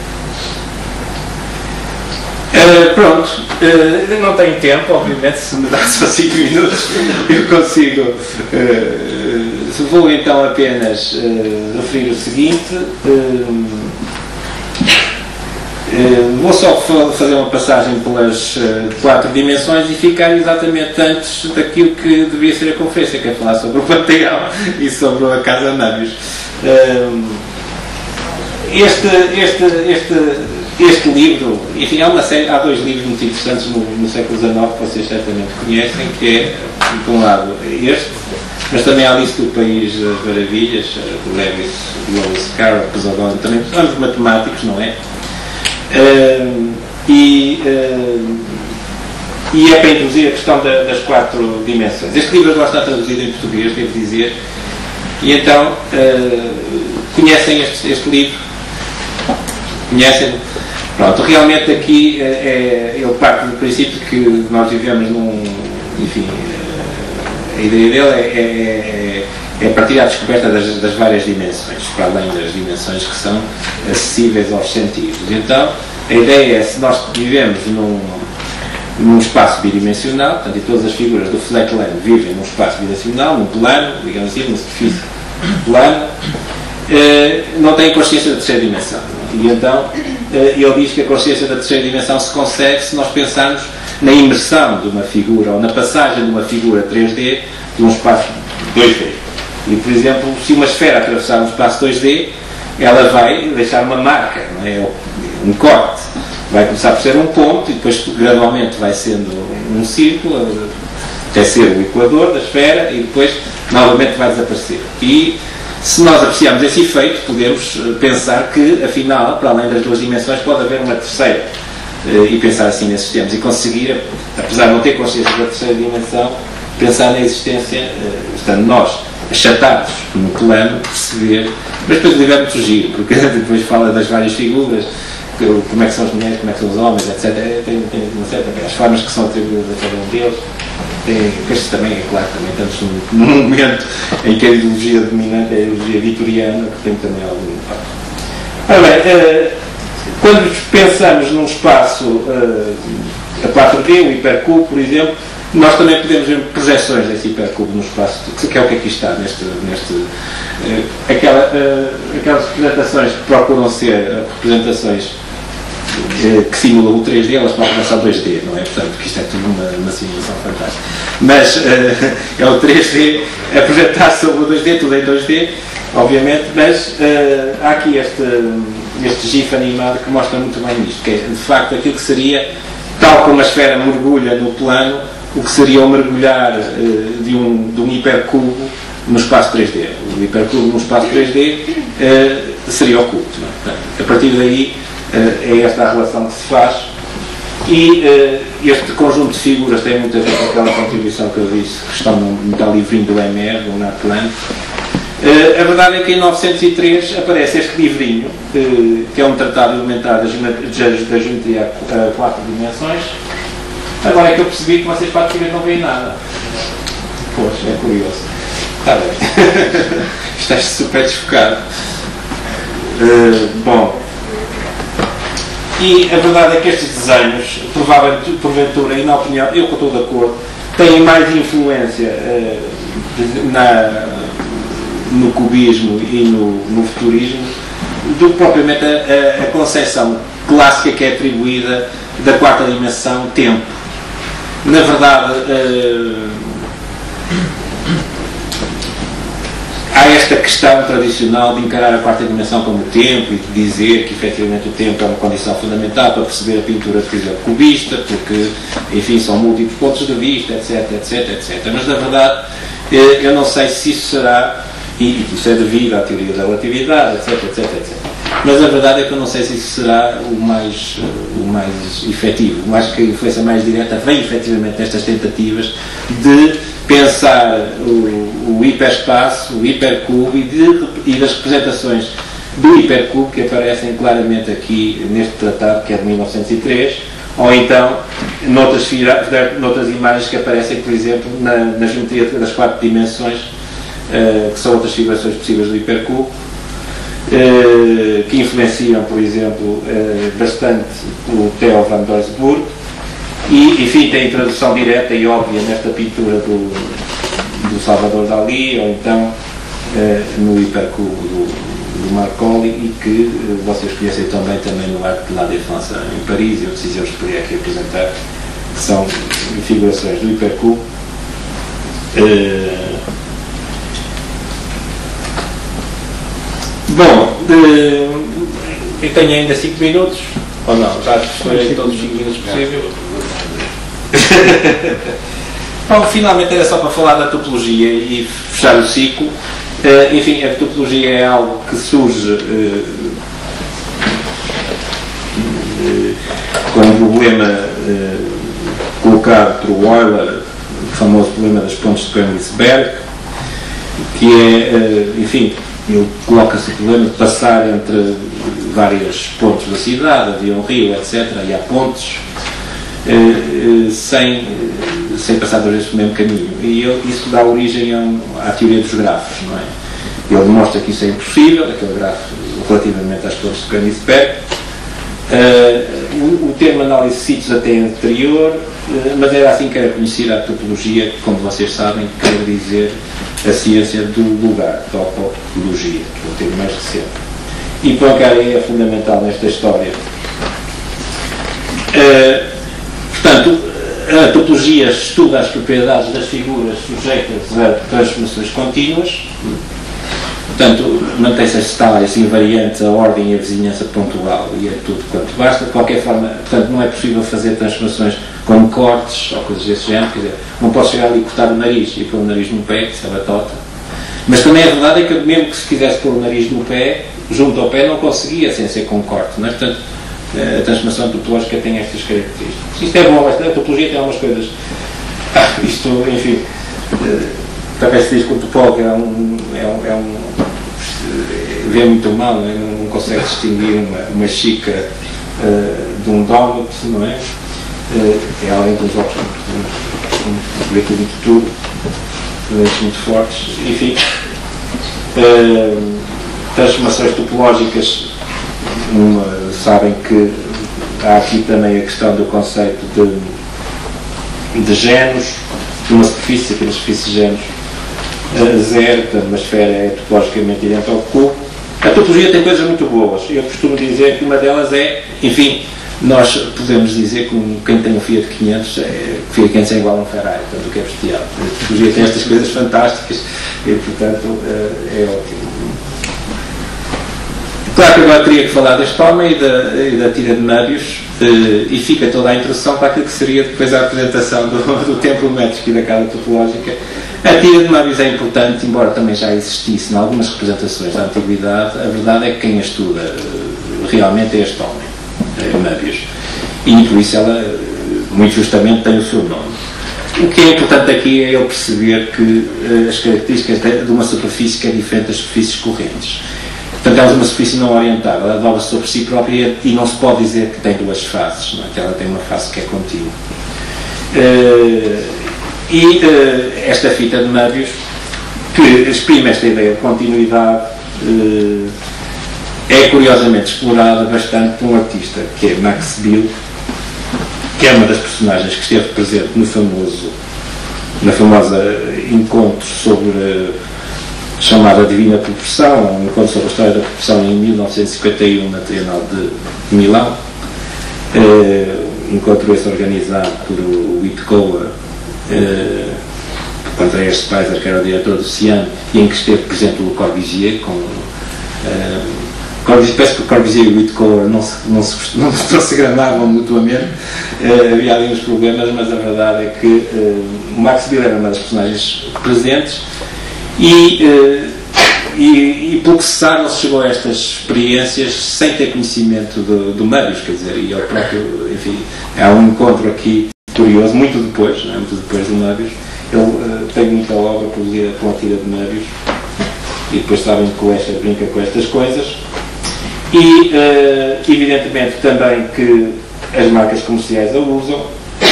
Speaker 4: Uh, pronto, uh, não tenho tempo, obviamente, se me dá só cinco minutos, eu consigo. Uh, vou então apenas uh, referir o seguinte. Uh, Uh, vou só fazer uma passagem pelas uh, quatro dimensões e ficar exatamente antes daquilo que devia ser a conferência, que é falar sobre o Panteão e sobre a Casa Nábios. Uh, este, este, este, este livro, enfim, há, uma série, há dois livros muito interessantes no, no século dezenove que vocês certamente conhecem, que é, por um lado, este, mas também há Alice do País das Maravilhas, do Lewis, Lewis Carroll, Pesadão, também ambos matemáticos, não é? Uh, e, uh, e é para introduzir a questão da, das quatro dimensões. Este livro agora está traduzido em português, devo dizer, e então uh, conhecem este, este livro? Conhecem? Pronto, realmente aqui uh, é, ele parte do princípio que nós vivemos num, enfim, uh, a ideia dele é, é, é partir à descoberta das, das várias dimensões, para além das dimensões que são acessíveis aos sentidos. Então, a ideia é, se nós vivemos num, num espaço bidimensional, portanto, e todas as figuras do Flatland vivem num espaço bidimensional, num plano, digamos assim, numa superfície plana, eh, não têm consciência da terceira dimensão. E então, eh, ele diz que a consciência da terceira dimensão se consegue se nós pensarmos na imersão de uma figura, ou na passagem de uma figura três D de um espaço dois D. E, por exemplo, se uma esfera atravessar um espaço dois D, ela vai deixar uma marca, não é? Um corte. Vai começar por ser um ponto e depois gradualmente vai sendo um círculo, até ser o equador da esfera e depois novamente vai desaparecer. E se nós apreciarmos esse efeito, podemos pensar que, afinal, para além das duas dimensões, pode haver uma terceira. E pensar assim nesses termos. E conseguir, apesar de não ter consciência da terceira dimensão, pensar na existência, estando nós achatados no plano, perceber, mas depois o livro é muito giro, porque depois fala das várias figuras, como é que são as mulheres, como é que são os homens, etcétera. Tem, tem uma certa, as formas que são atribuídas a cada um deles. Tem, este também, é claro, também estamos num, num momento em que a ideologia dominante é a ideologia vitoriana, que tem também algum impacto. Ora bem, uh, quando pensamos num espaço uh, a quatro D, o hipercubo, por exemplo, nós também podemos ver projeções desse hipercubo no espaço, que é o que aqui está, neste, neste, uh, aquela, uh, aquelas representações que procuram ser uh, representações uh, que simulam o três D, elas procuram ser dois D, não é? Portanto, que isto é tudo uma, uma simulação fantástica. Mas uh, é o três D a projetar sobre o dois D, tudo em dois D, obviamente, mas uh, há aqui este, este gif animado que mostra muito bem isto, que é, de facto, aquilo que seria, tal como a esfera mergulha no plano, o que seria o mergulhar uh, de, um, de um hipercubo no espaço três D. O hipercubo no espaço três D uh, seria o cubo. Não é? Portanto, a partir daí uh, é esta a relação que se faz e uh, este conjunto de figuras tem muito a ver com aquela contribuição que eu disse, que estão no, no tal livrinho do M R, do Natlan. Uh, a verdade é que em novecentos e três aparece este livrinho, uh, que é um tratado elementar da geometria a quatro dimensões. Agora é que eu percebi que vocês praticamente não veem nada. Poxa, é curioso. Está bem. Estás super desfocado. Uh, bom, e a verdade é que estes desenhos, provavelmente, porventura, e na opinião, eu estou de acordo, têm mais influência uh, na, no cubismo e no, no futurismo do que propriamente a, a, a concepção clássica que é atribuída da quarta dimensão, tempo. Na verdade, uh, há esta questão tradicional de encarar a quarta dimensão como tempo e de dizer que efetivamente o tempo é uma condição fundamental para perceber a pintura, por exemplo, cubista, porque, enfim, são múltiplos pontos de vista, etc, etc, etcétera. Mas, na verdade, eu não sei se isso será, e isso é devido à teoria da relatividade, etc, etc, etcétera. Mas a verdade é que eu não sei se isso será o mais, o mais efetivo. Eu acho que a influência mais direta vem efetivamente nestas tentativas de pensar o, o hiperespaço, o hipercubo e, de, e das representações do hipercubo que aparecem claramente aqui neste tratado, que é de mil novecentos e três, ou então noutras, noutras imagens que aparecem, por exemplo, na, na geometria das quatro dimensões, uh, que são outras figurações possíveis do hipercubo, uh, que influenciam, por exemplo, uh, bastante o Theo van Doesburg. E, enfim, tem introdução direta e óbvia nesta pintura do, do Salvador Dalí, ou então eh, no hipercubo do, do Marcoli, e que eh, vocês conhecem também, também no Arco de la Défense em Paris, e outros exemplos que poderia aqui apresentar, que são figurações do hipercubo. Eh, bom, eh, eu tenho ainda cinco minutos, ou não? Já escolhi todos os cinco minutos possíveis. Bom, finalmente era só para falar da topologia e fechar o ciclo. Uh, enfim, a topologia é algo que surge uh, uh, com um problema uh, colocado por Euler, o famoso problema das pontes de Königsberg, que é, uh, enfim, ele coloca-se o problema de passar entre vários pontos da cidade, havia um rio, etcétera, e há pontes Uh, uh, sem, uh, sem passar duas vezes pelo mesmo caminho. E ele, isso dá origem a um, à teoria dos grafos, não é? Ele demonstra que isso é impossível, aquele grafo relativamente às pontes de Königsberg. Uh, o, o termo análise de sítios até é anterior, uh, mas era assim que era conhecida a topologia, que, como vocês sabem, quer dizer a ciência do lugar, topologia, que é o termo mais recente. E Poincaré é fundamental nesta história. Uh, Portanto, a topologia estuda as propriedades das figuras sujeitas a transformações contínuas. Portanto, mantém-se as tais invariantes, a ordem e a vizinhança pontual, e é tudo quanto basta. De qualquer forma, portanto, não é possível fazer transformações como cortes ou coisas desse género. Quer dizer, não posso chegar ali e cortar o nariz e pôr o nariz no pé, que isso é batota. Mas também a verdade é que, mesmo que se quisesse pôr o nariz no pé, junto ao pé, não conseguia sem ser com corte. Não é? Portanto, a transformação topológica tem estas características. Isto é bom, a topologia tem algumas coisas. Ah, isto, enfim, talvez se diz que o topólogo é um, é um, é um vê muito mal, não, é? Não consegue distinguir uma, uma xícara uh, de um donut, não é? Uh, é além dos óculos um leitura muito tudo, muito fortes, enfim. Uh, transformações topológicas. Uma, sabem que há aqui também a questão do conceito de, de géneros, de uma superfície, aqui na superfície de géneros uh, zero, portanto uma esfera é topologicamente idêntica ao cubo. A topologia tem coisas muito boas. Eu costumo dizer que uma delas é, enfim, nós podemos dizer que quem tem um Fiat quinhentos, é, Fiat quinhentos é igual a um Ferrari, portanto o que é bestial. A topologia tem estas coisas fantásticas e, portanto, uh, é ótimo. Claro que agora teria que falar deste homem e da, e da tira de Möbius, eh, e fica toda a introdução para aquilo que seria depois a apresentação do, do templo métrico e da casa topológica. A tira de Möbius é importante, embora também já existisse em algumas representações da antiguidade. A verdade é que quem a estuda eh, realmente é este homem, é Möbius, e por isso ela, muito justamente, tem o seu nome. O que é importante aqui é ele perceber que eh, as características de uma superfície que é diferente das superfícies correntes. Portanto, ela é uma superfície não orientada, ela dobra sobre si própria e não se pode dizer que tem duas faces, não é? Que ela tem uma face que é contínua. Uh, e uh, esta fita de Möbius, que exprime esta ideia de continuidade, uh, é curiosamente explorada bastante por um artista que é Max Bill, que é uma das personagens que esteve presente no famoso, na famosa encontro sobre a chamada Divina Proporção, um encontro sobre a história da proporção em mil novecentos e cinquenta e um na Trienal de Milão. Uh, encontro esse organizado por o Whitcower, uh, por Andreas Spicer, que era o diretor do Cian, e em que esteve presente o Corbusier, com uh, Corbusier, parece que o Corbusier e o Whitcower não se, não se, não se agradavam mutuamente, uh, havia ali uns problemas, mas a verdade é que uh, o Max Bill era uma das personagens presentes e, uh, e, e pelo que se sabe, ele chegou a estas experiências sem ter conhecimento do, do Möbius, quer dizer, e ele próprio, enfim, há um encontro aqui curioso, muito depois, não é? Muito depois do Möbius. Ele uh, tem muita obra produzida pela tira de Möbius, e depois sabem que o Escher brinca com estas coisas. E, uh, evidentemente, também que as marcas comerciais a usam.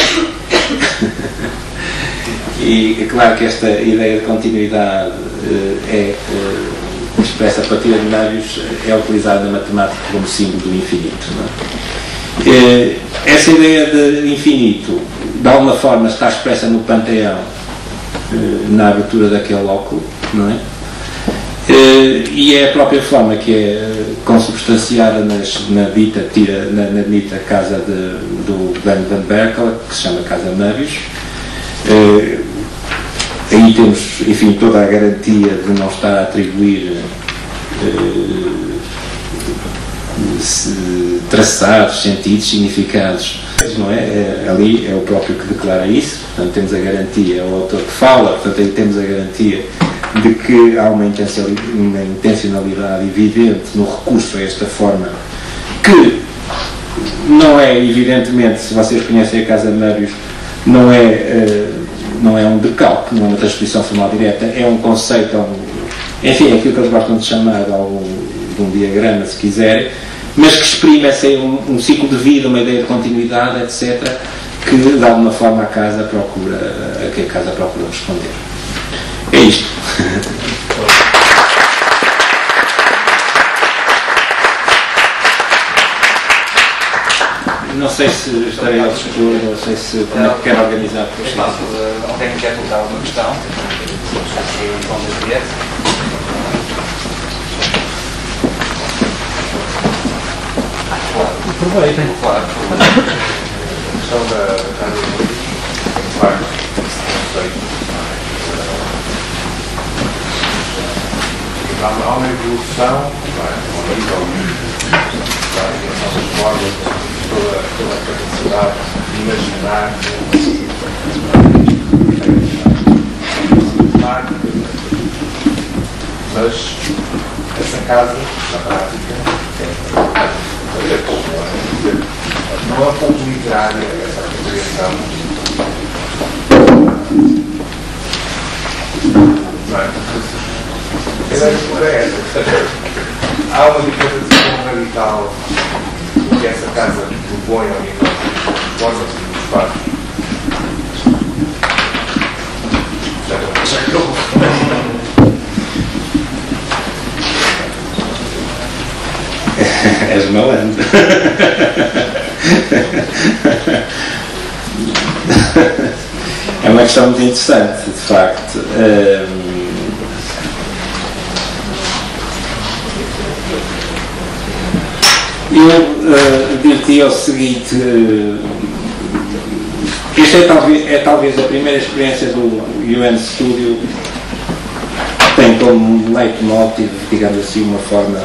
Speaker 4: E é claro que esta ideia de continuidade uh, é uh, expressa a partir de Möbius, é utilizada na matemática como símbolo do infinito. Não é? Uh, essa ideia de infinito, de alguma forma, está expressa no Panteão, uh, na abertura daquele óculo, não é? Uh, e é a própria forma que é uh, consubstanciada nas, na dita tira, na, na dita casa de, do Ben van Berkel, que se chama Casa Möbius. Uh, aí temos, enfim, toda a garantia de não estar a atribuir uh, traçados, sentidos, significados, não é? É? Ali é o próprio que declara isso, portanto temos a garantia, é o autor que fala, portanto aí temos a garantia de que há uma intencionalidade, uma intencionalidade evidente no recurso a esta forma, que não é, evidentemente, se vocês conhecem a Casa Möbius, não é, uh, não é um decalque, não é uma transposição formal direta, é um conceito, é um, enfim, é aquilo que eles gostam de chamar de, algum, de um diagrama, se quiserem, mas que exprime essa, um, um ciclo de vida, uma ideia de continuidade, etcétera, que de alguma forma a casa procura, a que a casa procura responder. É isto. Não sei se estarei ao dispor, não sei se como é que quero organizar.
Speaker 5: Alguém quer colocar alguma questão?
Speaker 6: Aproveitem.
Speaker 5: Claro, a questão da casa de parte, não sei. Há uma evolução, uma nível das nossas formas, toda, toda a capacidade de imaginar, mas essa casa, na prática, não é pouco literária essa compreensão. Não é? A ideia é essa. Há uma diferença de forma radical que essa casa propõe ao nível das formas e dos espaços.
Speaker 4: És malandro. É uma questão muito interessante, de facto. Um, Eu uh, diria o seguinte, uh, esta é talvez, é talvez a primeira experiência do U N Studio que tem como leitmotiv, digamos assim, uma forma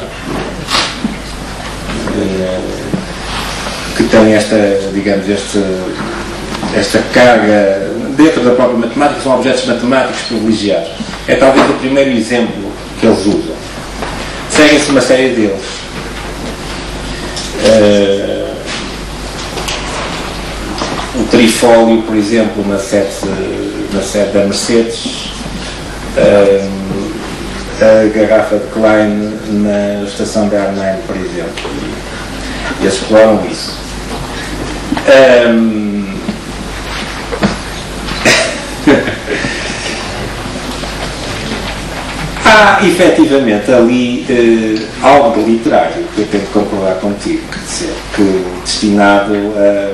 Speaker 4: uh, que tem esta, digamos, esta, esta carga dentro da própria matemática, são objetos matemáticos privilegiados. É talvez o primeiro exemplo que eles usam. Seguem-se uma série deles. Uh, o trifólio, por exemplo, na sede, na sede da Mercedes, uh, a garrafa de Klein na estação da Arnhem, por exemplo, e eles exploram isso. Um, há há efetivamente ali eh, algo de literário, que eu tenho que concordar contigo, quer dizer, que destinado a,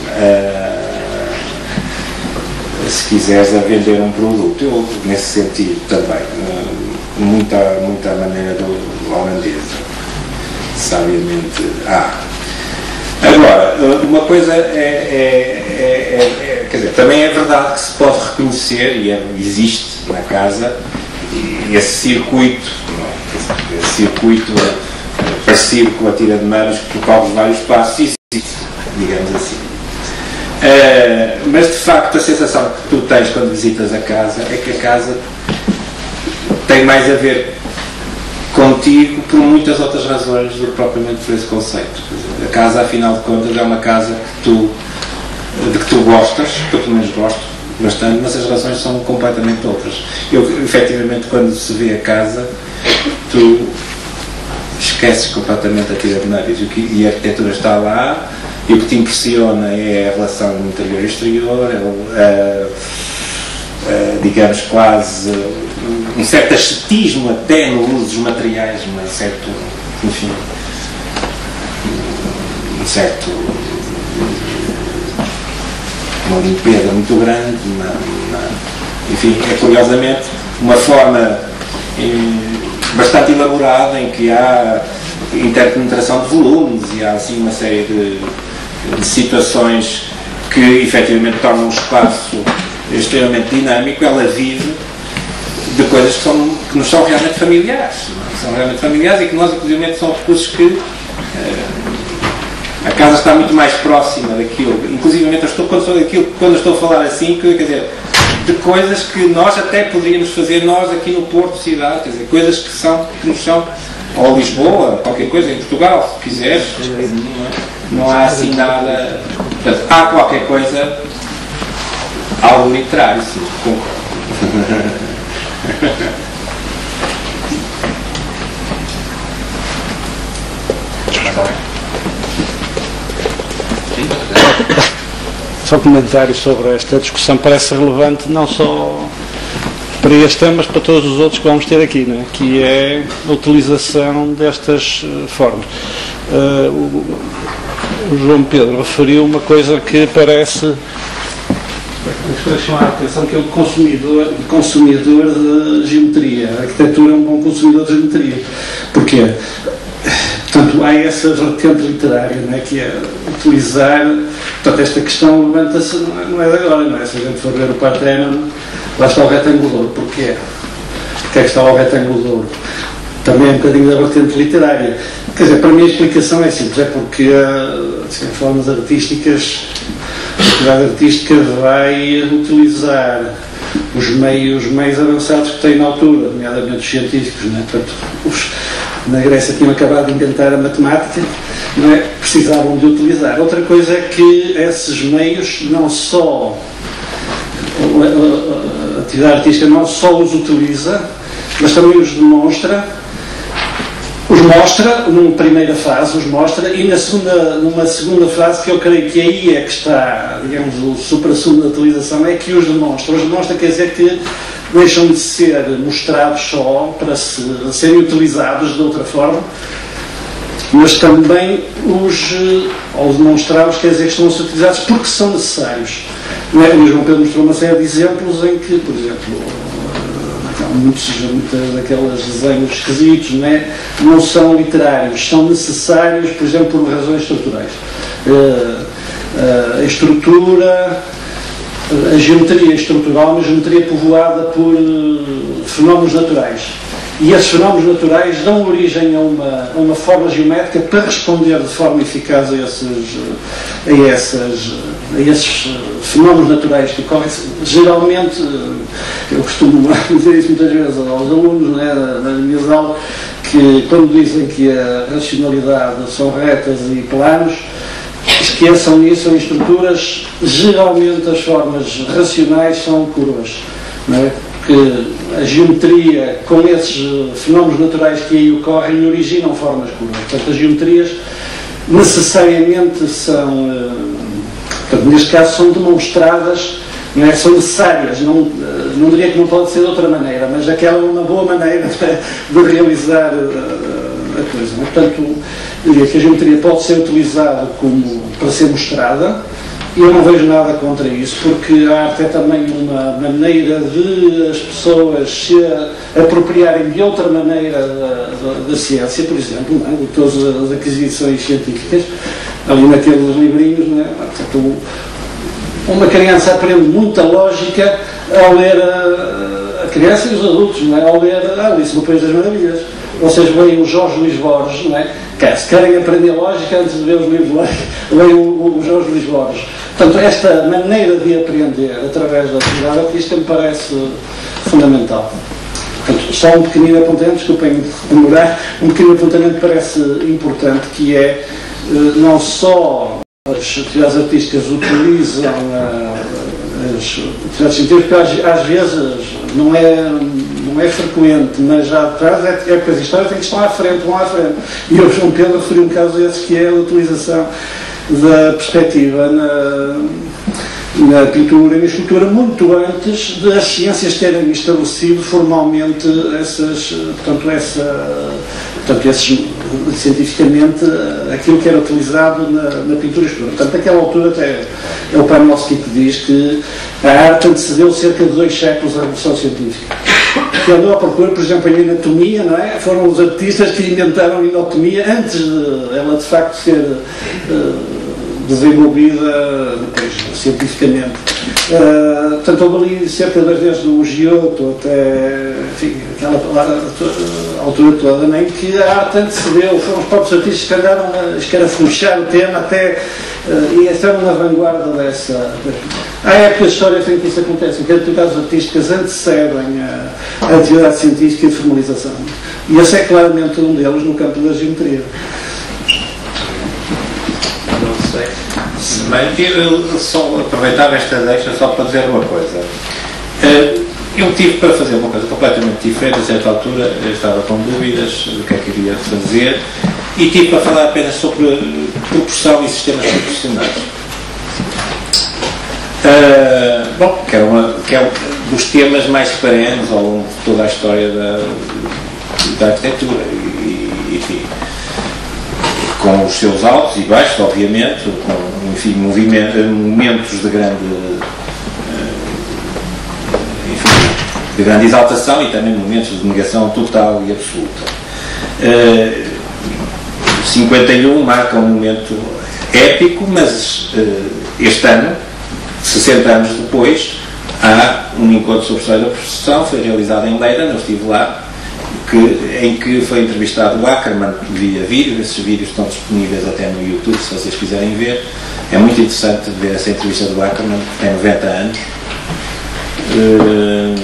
Speaker 4: a, se quiseres, a vender um produto. Eu, nesse sentido também, muita, muita maneira do holandesa, sabiamente há. Agora, uma coisa é, é, é, é, quer dizer, também é verdade que se pode reconhecer, e é, existe na casa, esse circuito, não é? Esse circuito parecido com a tira de manos que percorre vários passos, existe, digamos assim. Uh, mas de facto a sensação que tu tens quando visitas a casa é que a casa tem mais a ver contigo por muitas outras razões do que propriamente por esse conceito. A casa, afinal de contas, é uma casa que tu, de que tu gostas, que eu pelo menos gosto bastante, mas as razões são completamente outras. Eu, efetivamente, quando se vê a casa, tu esqueces completamente a tira de návios e a arquitetura está lá, e o que te impressiona é a relação interior e exterior, é, é, é, digamos, quase um certo ascetismo até no uso dos materiais, um certo, enfim, um certo, uma limpeza muito grande, uma, uma, enfim, é curiosamente uma forma eh, bastante elaborada em que há interpenetração de volumes e há assim uma série de, de situações que efetivamente tornam um espaço extremamente dinâmico. Ela vive de coisas que, são, que nos são realmente familiares, não é? São realmente familiares e que nós, inclusive, são recursos que eh, a casa está muito mais próxima daquilo. Inclusive, eu estou, quando, estou daquilo, quando eu estou a falar assim, que, quer dizer, de coisas que nós até poderíamos fazer nós aqui no Porto, cidade, quer dizer, coisas que são, que nos são, ou Lisboa, qualquer coisa, em Portugal, se quiseres, não, é? Não há assim nada. Portanto, há qualquer coisa, algo literário, sim, concordo.
Speaker 6: Só um comentário sobre esta discussão, parece relevante não só para este tema, mas para todos os outros que vamos ter aqui, não é? Que é a utilização destas uh, formas. Uh, o, o João Pedro referiu uma coisa que parece chamar a atenção, que é o consumidor, consumidor de geometria. A arquitetura é um bom consumidor de geometria. Porquê? Portanto, há essa vertente literária, não é? Que é utilizar. Portanto, esta questão levanta-se, não é de agora, não é? Se a gente for ver o Parthenon, lá está o retângulo de ouro. Porquê? Porquê é que está o retângulo de ouro? Também é um bocadinho da vertente literária. Quer dizer, para mim a explicação é simples, é porque assim, em formas artísticas, a atividade artística vai utilizar os meios mais avançados que tem na altura, nomeadamente os científicos, não é? Portanto, os, na Grécia tinham acabado de inventar a matemática, não é? Precisavam de utilizar. Outra coisa é que esses meios não só, a, a, a atividade artística não só os utiliza, mas também os demonstra, os mostra, numa primeira fase, os mostra, e na segunda, numa segunda fase, que eu creio que aí é que está, digamos, o supra-sumo da utilização, é que os demonstra. Os demonstra quer dizer que deixam de ser mostrados só para se, serem utilizados de outra forma, mas também os, ao demonstrá-los, quer dizer que estão a ser utilizados porque são necessários. Não é? O João Pedro mostrou uma série de exemplos em que, por exemplo, muitos, muitas daqueles desenhos esquisitos, não é? Não são literários, são necessários, por exemplo, por razões estruturais. Uh, uh, a estrutura, a geometria estrutural, uma geometria povoada por uh, fenómenos naturais. E esses fenómenos naturais dão origem a uma, a uma forma geométrica para responder de forma eficaz a esses, a essas, a esses fenómenos naturais que ocorrem. Geralmente, eu costumo dizer isso muitas vezes aos alunos, né, nas minhas aulas, que quando dizem que a racionalidade são retas e planos, esqueçam isso, em estruturas, geralmente as formas racionais são curvas, não é? Que a geometria, com esses fenómenos naturais que aí ocorrem, originam formas curvas. Portanto, as geometrias necessariamente são, portanto, neste caso, são demonstradas não é? São necessárias, não, não diria que não pode ser de outra maneira, mas aquela é uma boa maneira de, de realizar uh, a coisa. Não é? Portanto, diria que a geometria pode ser utilizada como, para ser mostrada, e eu não vejo nada contra isso, porque a arte é também uma maneira de as pessoas se apropriarem de outra maneira da, da, da ciência, por exemplo, não é? De todas as aquisições científicas, ali naqueles livrinhos, não é? Portanto, uma criança aprende muita lógica ao ler a, a criança e os adultos, não é? Ao ler Alice no País das Maravilhas. Vocês leem o Jorge Luís Borges, não é? Se querem aprender lógica antes de ver os livros, leiam o, o Jorge Luís Borges. Portanto, esta maneira de aprender através da atividade artística me parece fundamental. Portanto, só um pequenino apontamento, desculpem demorar, um pequenino apontamento parece importante, que é não só as atividades artísticas utilizam as atividades científicas, às, às vezes não é, não é frequente, mas já atrás é, é coisa histórica que estão à frente, vão à frente. E o João Pedro referiu um caso esse, que é a utilização da perspectiva na, na pintura e na escultura muito antes das ciências terem estabelecido formalmente essas, portanto, essa, portanto, esses, cientificamente aquilo que era utilizado na, na pintura e escultura. Portanto, naquela altura até é o Panofsky que diz que a arte antecedeu cerca de dois séculos da Revolução Científica. Que andou à procura, por exemplo, em anatomia, não é? Foram os artistas que inventaram a anatomia antes de ela de facto ser uh, desenvolvida depois, cientificamente. Uh, portanto, houve ali cerca de desde o Giotto até, enfim, aquela a altura toda, nem que a arte antecedeu, foram os próprios artistas que andaram a escarafunchar o tema até uh, e estavam na vanguarda dessa. Há épocas históricas em que isso acontece, em que as atividades artísticas antecedem a, a atividade científica e de formalização. E esse é claramente um deles no campo da geometria.
Speaker 4: Não sei. Mas eu só aproveitava esta deixa só para dizer uma coisa. Eu tive para fazer uma coisa completamente diferente, a certa altura eu estava com dúvidas do que é que iria fazer e tive para falar apenas sobre proporção e sistemas proporcionais. Uh, bom, que é, uma, que é um dos temas mais perenes ao longo de toda a história da, da arquitetura e, enfim, com os seus altos e baixos, obviamente, com, enfim, momentos de grande enfim, de grande exaltação e também momentos de negação total e absoluta. Uh, cinquenta e um marca um momento épico, mas uh, este ano, sessenta anos depois, há um encontro sobre a história da profissão, foi realizado em Leiden, eu estive lá, que, em que foi entrevistado o Ackermann via vídeo. Esses vídeos estão disponíveis até no YouTube, se vocês quiserem ver. É muito interessante ver essa entrevista do Ackermann, que tem noventa anos. Uh,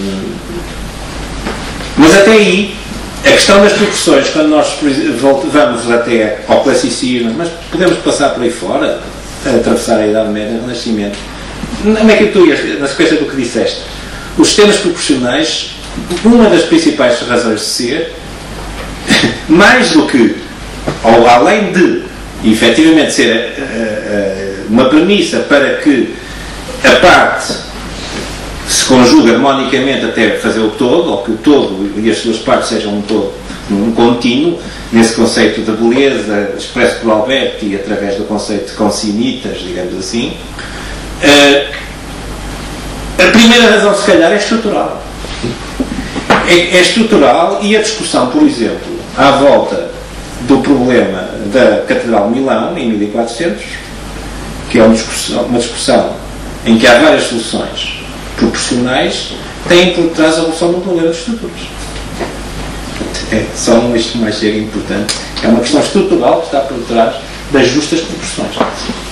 Speaker 4: mas até aí, a questão das proporções, quando nós vamos até ao classicismo, mas podemos passar por aí fora, atravessar a Idade Média, o Renascimento. Como é que tu ias, na sequência do que disseste? Os sistemas proporcionais, uma das principais razões de ser, mais do que, ou além de, efetivamente, ser uh, uh, uma premissa para que a parte se conjugue harmonicamente até fazer o todo, ou que o todo e as suas partes sejam um todo, um contínuo, nesse conceito de beleza expresso por Alberti através do conceito de consinitas, digamos assim. Uh, a primeira razão, se calhar, é estrutural. É, é estrutural e a discussão, por exemplo, à volta do problema da Catedral de Milão, em mil e quatrocentos, que é uma discussão, uma discussão em que há várias soluções proporcionais, tem por trás a evolução do problema de estruturas. É só um isto mais chega importante. É uma questão estrutural que está por trás das justas proporções.